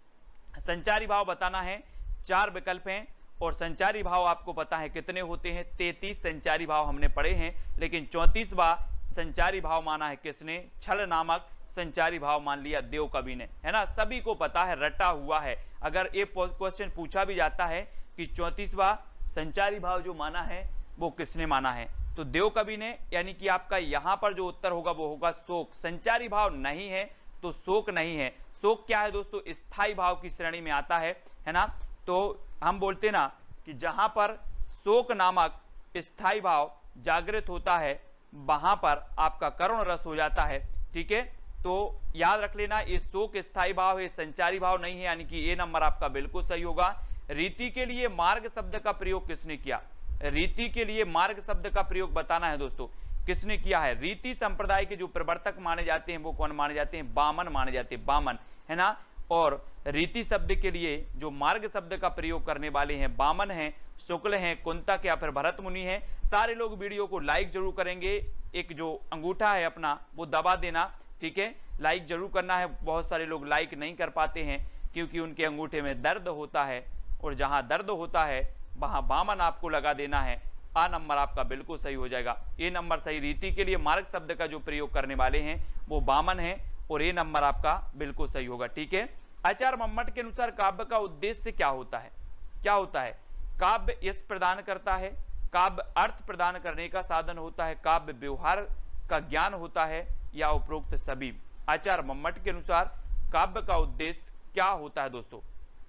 संचारी भाव बताना है, 4 विकल्प हैं। और संचारी भाव आपको पता है कितने होते हैं, 33 संचारी भाव हमने पढ़े हैं। लेकिन 34वां संचारी भाव माना है किसने, छल नामक संचारी भाव मान लिया देव कवि ने, है ना। सभी को पता है, रटा हुआ है। अगर ये क्वेश्चन पूछा भी जाता है कि 34वां संचारी भाव जो माना है वो किसने माना है, तो देव कवि ने। यानी कि आपका यहां पर जो उत्तर होगा वो होगा शोक। संचारी भाव नहीं है तो शोक नहीं है। शोक क्या है दोस्तों, स्थायी भाव की श्रेणी में आता है ना। तो हम बोलते ना कि जहां पर शोक नामक स्थायी भाव जागृत होता है वहां पर आपका करुण रस हो जाता है, ठीक है। तो याद रख लेना, ये शोक स्थायी भाव है, संचारी भाव नहीं है, यानी कि ए नंबर आपका बिल्कुल सही होगा। रीति के लिए मार्ग शब्द का प्रयोग किसने किया, रीति के लिए मार्ग शब्द का प्रयोग बताना है दोस्तों, किसने किया है। रीति संप्रदाय के जो प्रवर्तक माने जाते हैं वो कौन माने जाते हैं, बामन माने जाते हैं, बामन, है ना। और रीति शब्द के लिए जो मार्ग शब्द का प्रयोग करने वाले हैं बामन हैं, शुक्ल हैं, कुंतक या फिर भरत मुनि हैं। सारे लोग वीडियो को लाइक जरूर करेंगे, एक जो अंगूठा है अपना वो दबा देना, ठीक है, लाइक जरूर करना है। बहुत सारे लोग लाइक नहीं कर पाते हैं क्योंकि उनके अंगूठे में दर्द होता है, और जहां दर्द होता है वहां बामन आपको लगा देना है। आ नंबर आपका बिल्कुल सही हो जाएगा, ए नंबर सही। रीति के लिए मार्ग शब्द का जो प्रयोग करने वाले हैं वो बामन है, और ए नंबर आपका बिल्कुल सही होगा, ठीक है। आचार्य मम्मट के अनुसार काव्य का उद्देश्य क्या होता है, क्या होता है। काव्य यश प्रदान करता है, काव्य अर्थ प्रदान करने का साधन होता है, काव्य व्यवहार का ज्ञान होता है, या उपरोक्त सभी। आचार्य मम्मट के अनुसार काव्य का उद्देश्य क्या होता है दोस्तों।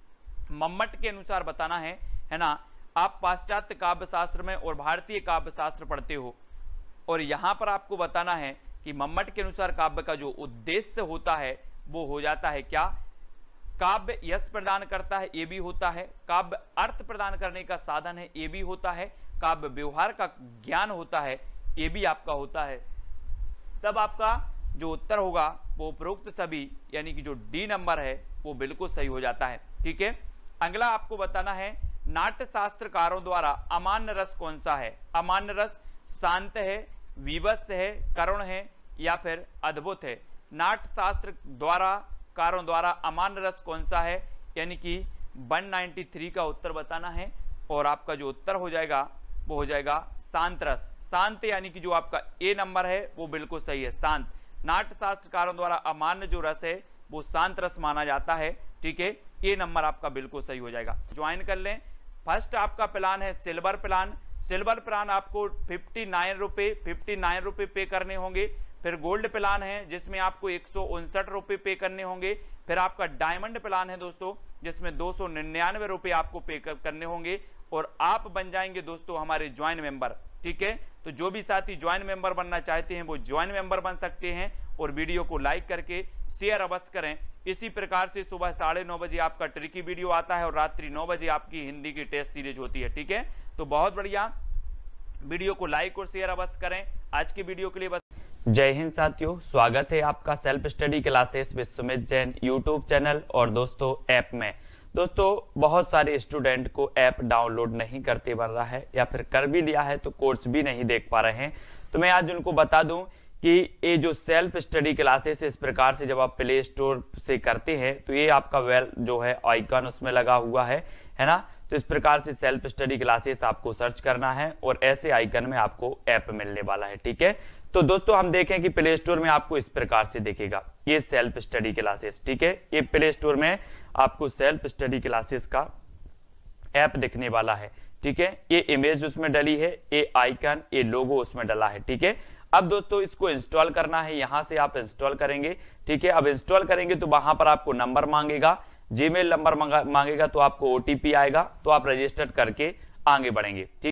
मम्मट के अनुसार बताना है ना। आप पाश्चात्य काव्य शास्त्र में और भारतीय काव्य शास्त्र पढ़ते हो, और यहां पर आपको बताना है कि मम्मट के अनुसार काव्य का जो उद्देश्य होता है वो हो जाता है क्या, काव्य यश प्रदान करता है, ये भी होता है, काव्य अर्थ प्रदान करने का साधन है, ये भी होता है, काव्य व्यवहार का ज्ञान होता है, ये भी आपका होता है। तब आपका जो उत्तर होगा वो उपरोक्त सभी, यानी कि जो डी नंबर है वो बिल्कुल सही हो जाता है, ठीक है। अगला आपको बताना है, नाट्य शास्त्रकारों द्वारा अमान्य रस कौन सा है। अमान्य रस शांत है, विवश है, करुण है या फिर अद्भुत है। नाट्य शास्त्र द्वारा कारों द्वारा अमान्य रस कौन सा है, यानी कि 193 का उत्तर बताना है। और आपका जो उत्तर हो जाएगा वो हो जाएगा शांत रस। शांत यानी कि जो आपका ए नंबर है वो बिल्कुल सही है, शांत। नाट्य शास्त्रकारों द्वारा अमान्य जो रस है वो शांत रस माना जाता है, ठीक है। ए नंबर आपका बिल्कुल सही हो जाएगा। ज्वाइन कर लें। फर्स्ट आपका प्लान है सिल्वर प्लान। सिल्वर प्लान आपको 59 रुपए पे करने होंगे। फिर गोल्ड प्लान है जिसमें आपको 159 रुपए पे करने होंगे। फिर आपका डायमंड प्लान है दोस्तों जिसमें 299 रुपए आपको पे करने होंगे, और आप बन जाएंगे दोस्तों हमारे ज्वाइन मेंबर, ठीक है। तो जो भी साथी ज्वाइन मेंबर बनना चाहते हैं वो ज्वाइन मेंबर बन सकते हैं, और वीडियो को लाइक करके शेयर अवश्य करें। इसी प्रकार से सुबह 9:30 बजे आपका ट्रिकी वीडियो आता है और रात्रि 9 बजे आपकी हिंदी की टेस्ट सीरीज होती है, ठीक है। तो बहुत बढ़िया, वीडियो को लाइक और शेयर अवश्य करें। आज की वीडियो के लिए बस जय हिंद साथियों, स्वागत है आपका self study classes with Sumit Jain YouTube channel और दोस्तों ऐप में। दोस्तों बहुत सारे स्टूडेंट को ऐप डाउनलोड नहीं करते बन रहा है या फिर कर भी लिया है तो कोर्स भी नहीं देख पा रहे हैं। तो मैं आज उनको बता दूं कि ये जो सेल्फ स्टडी क्लासेस इस प्रकार से जब आप प्ले स्टोर से करते हैं तो ये आपका वेल जो है आइकन उसमें लगा हुआ है ना। तो इस प्रकार से सेल्फ स्टडी क्लासेस आपको सर्च करना है और ऐसे आइकन में आपको ऐप मिलने वाला है। ठीक है, तो दोस्तों हम देखें कि प्ले स्टोर में आपको इस प्रकार से दिखेगा ये सेल्फ स्टडी क्लासेस। ठीक है, ये प्ले स्टोर में आपको सेल्फ स्टडी क्लासेस का ऐप दिखने वाला है। ठीक है, ये इमेज उसमें डली है, ये आइकन, ये लोगो उसमें डला है। ठीक है, अब दोस्तों इसको इंस्टॉल करना है, यहां से आप इंस्टॉल करेंगे। ठीक है, अब इंस्टॉल करेंगे तो वहां पर आपको नंबर मांगेगा, जीमेल नंबर मांगेगा, तो आपको ओटीपी आएगा, तो आप रजिस्टर करके आगे बढ़ेंगे। ठीक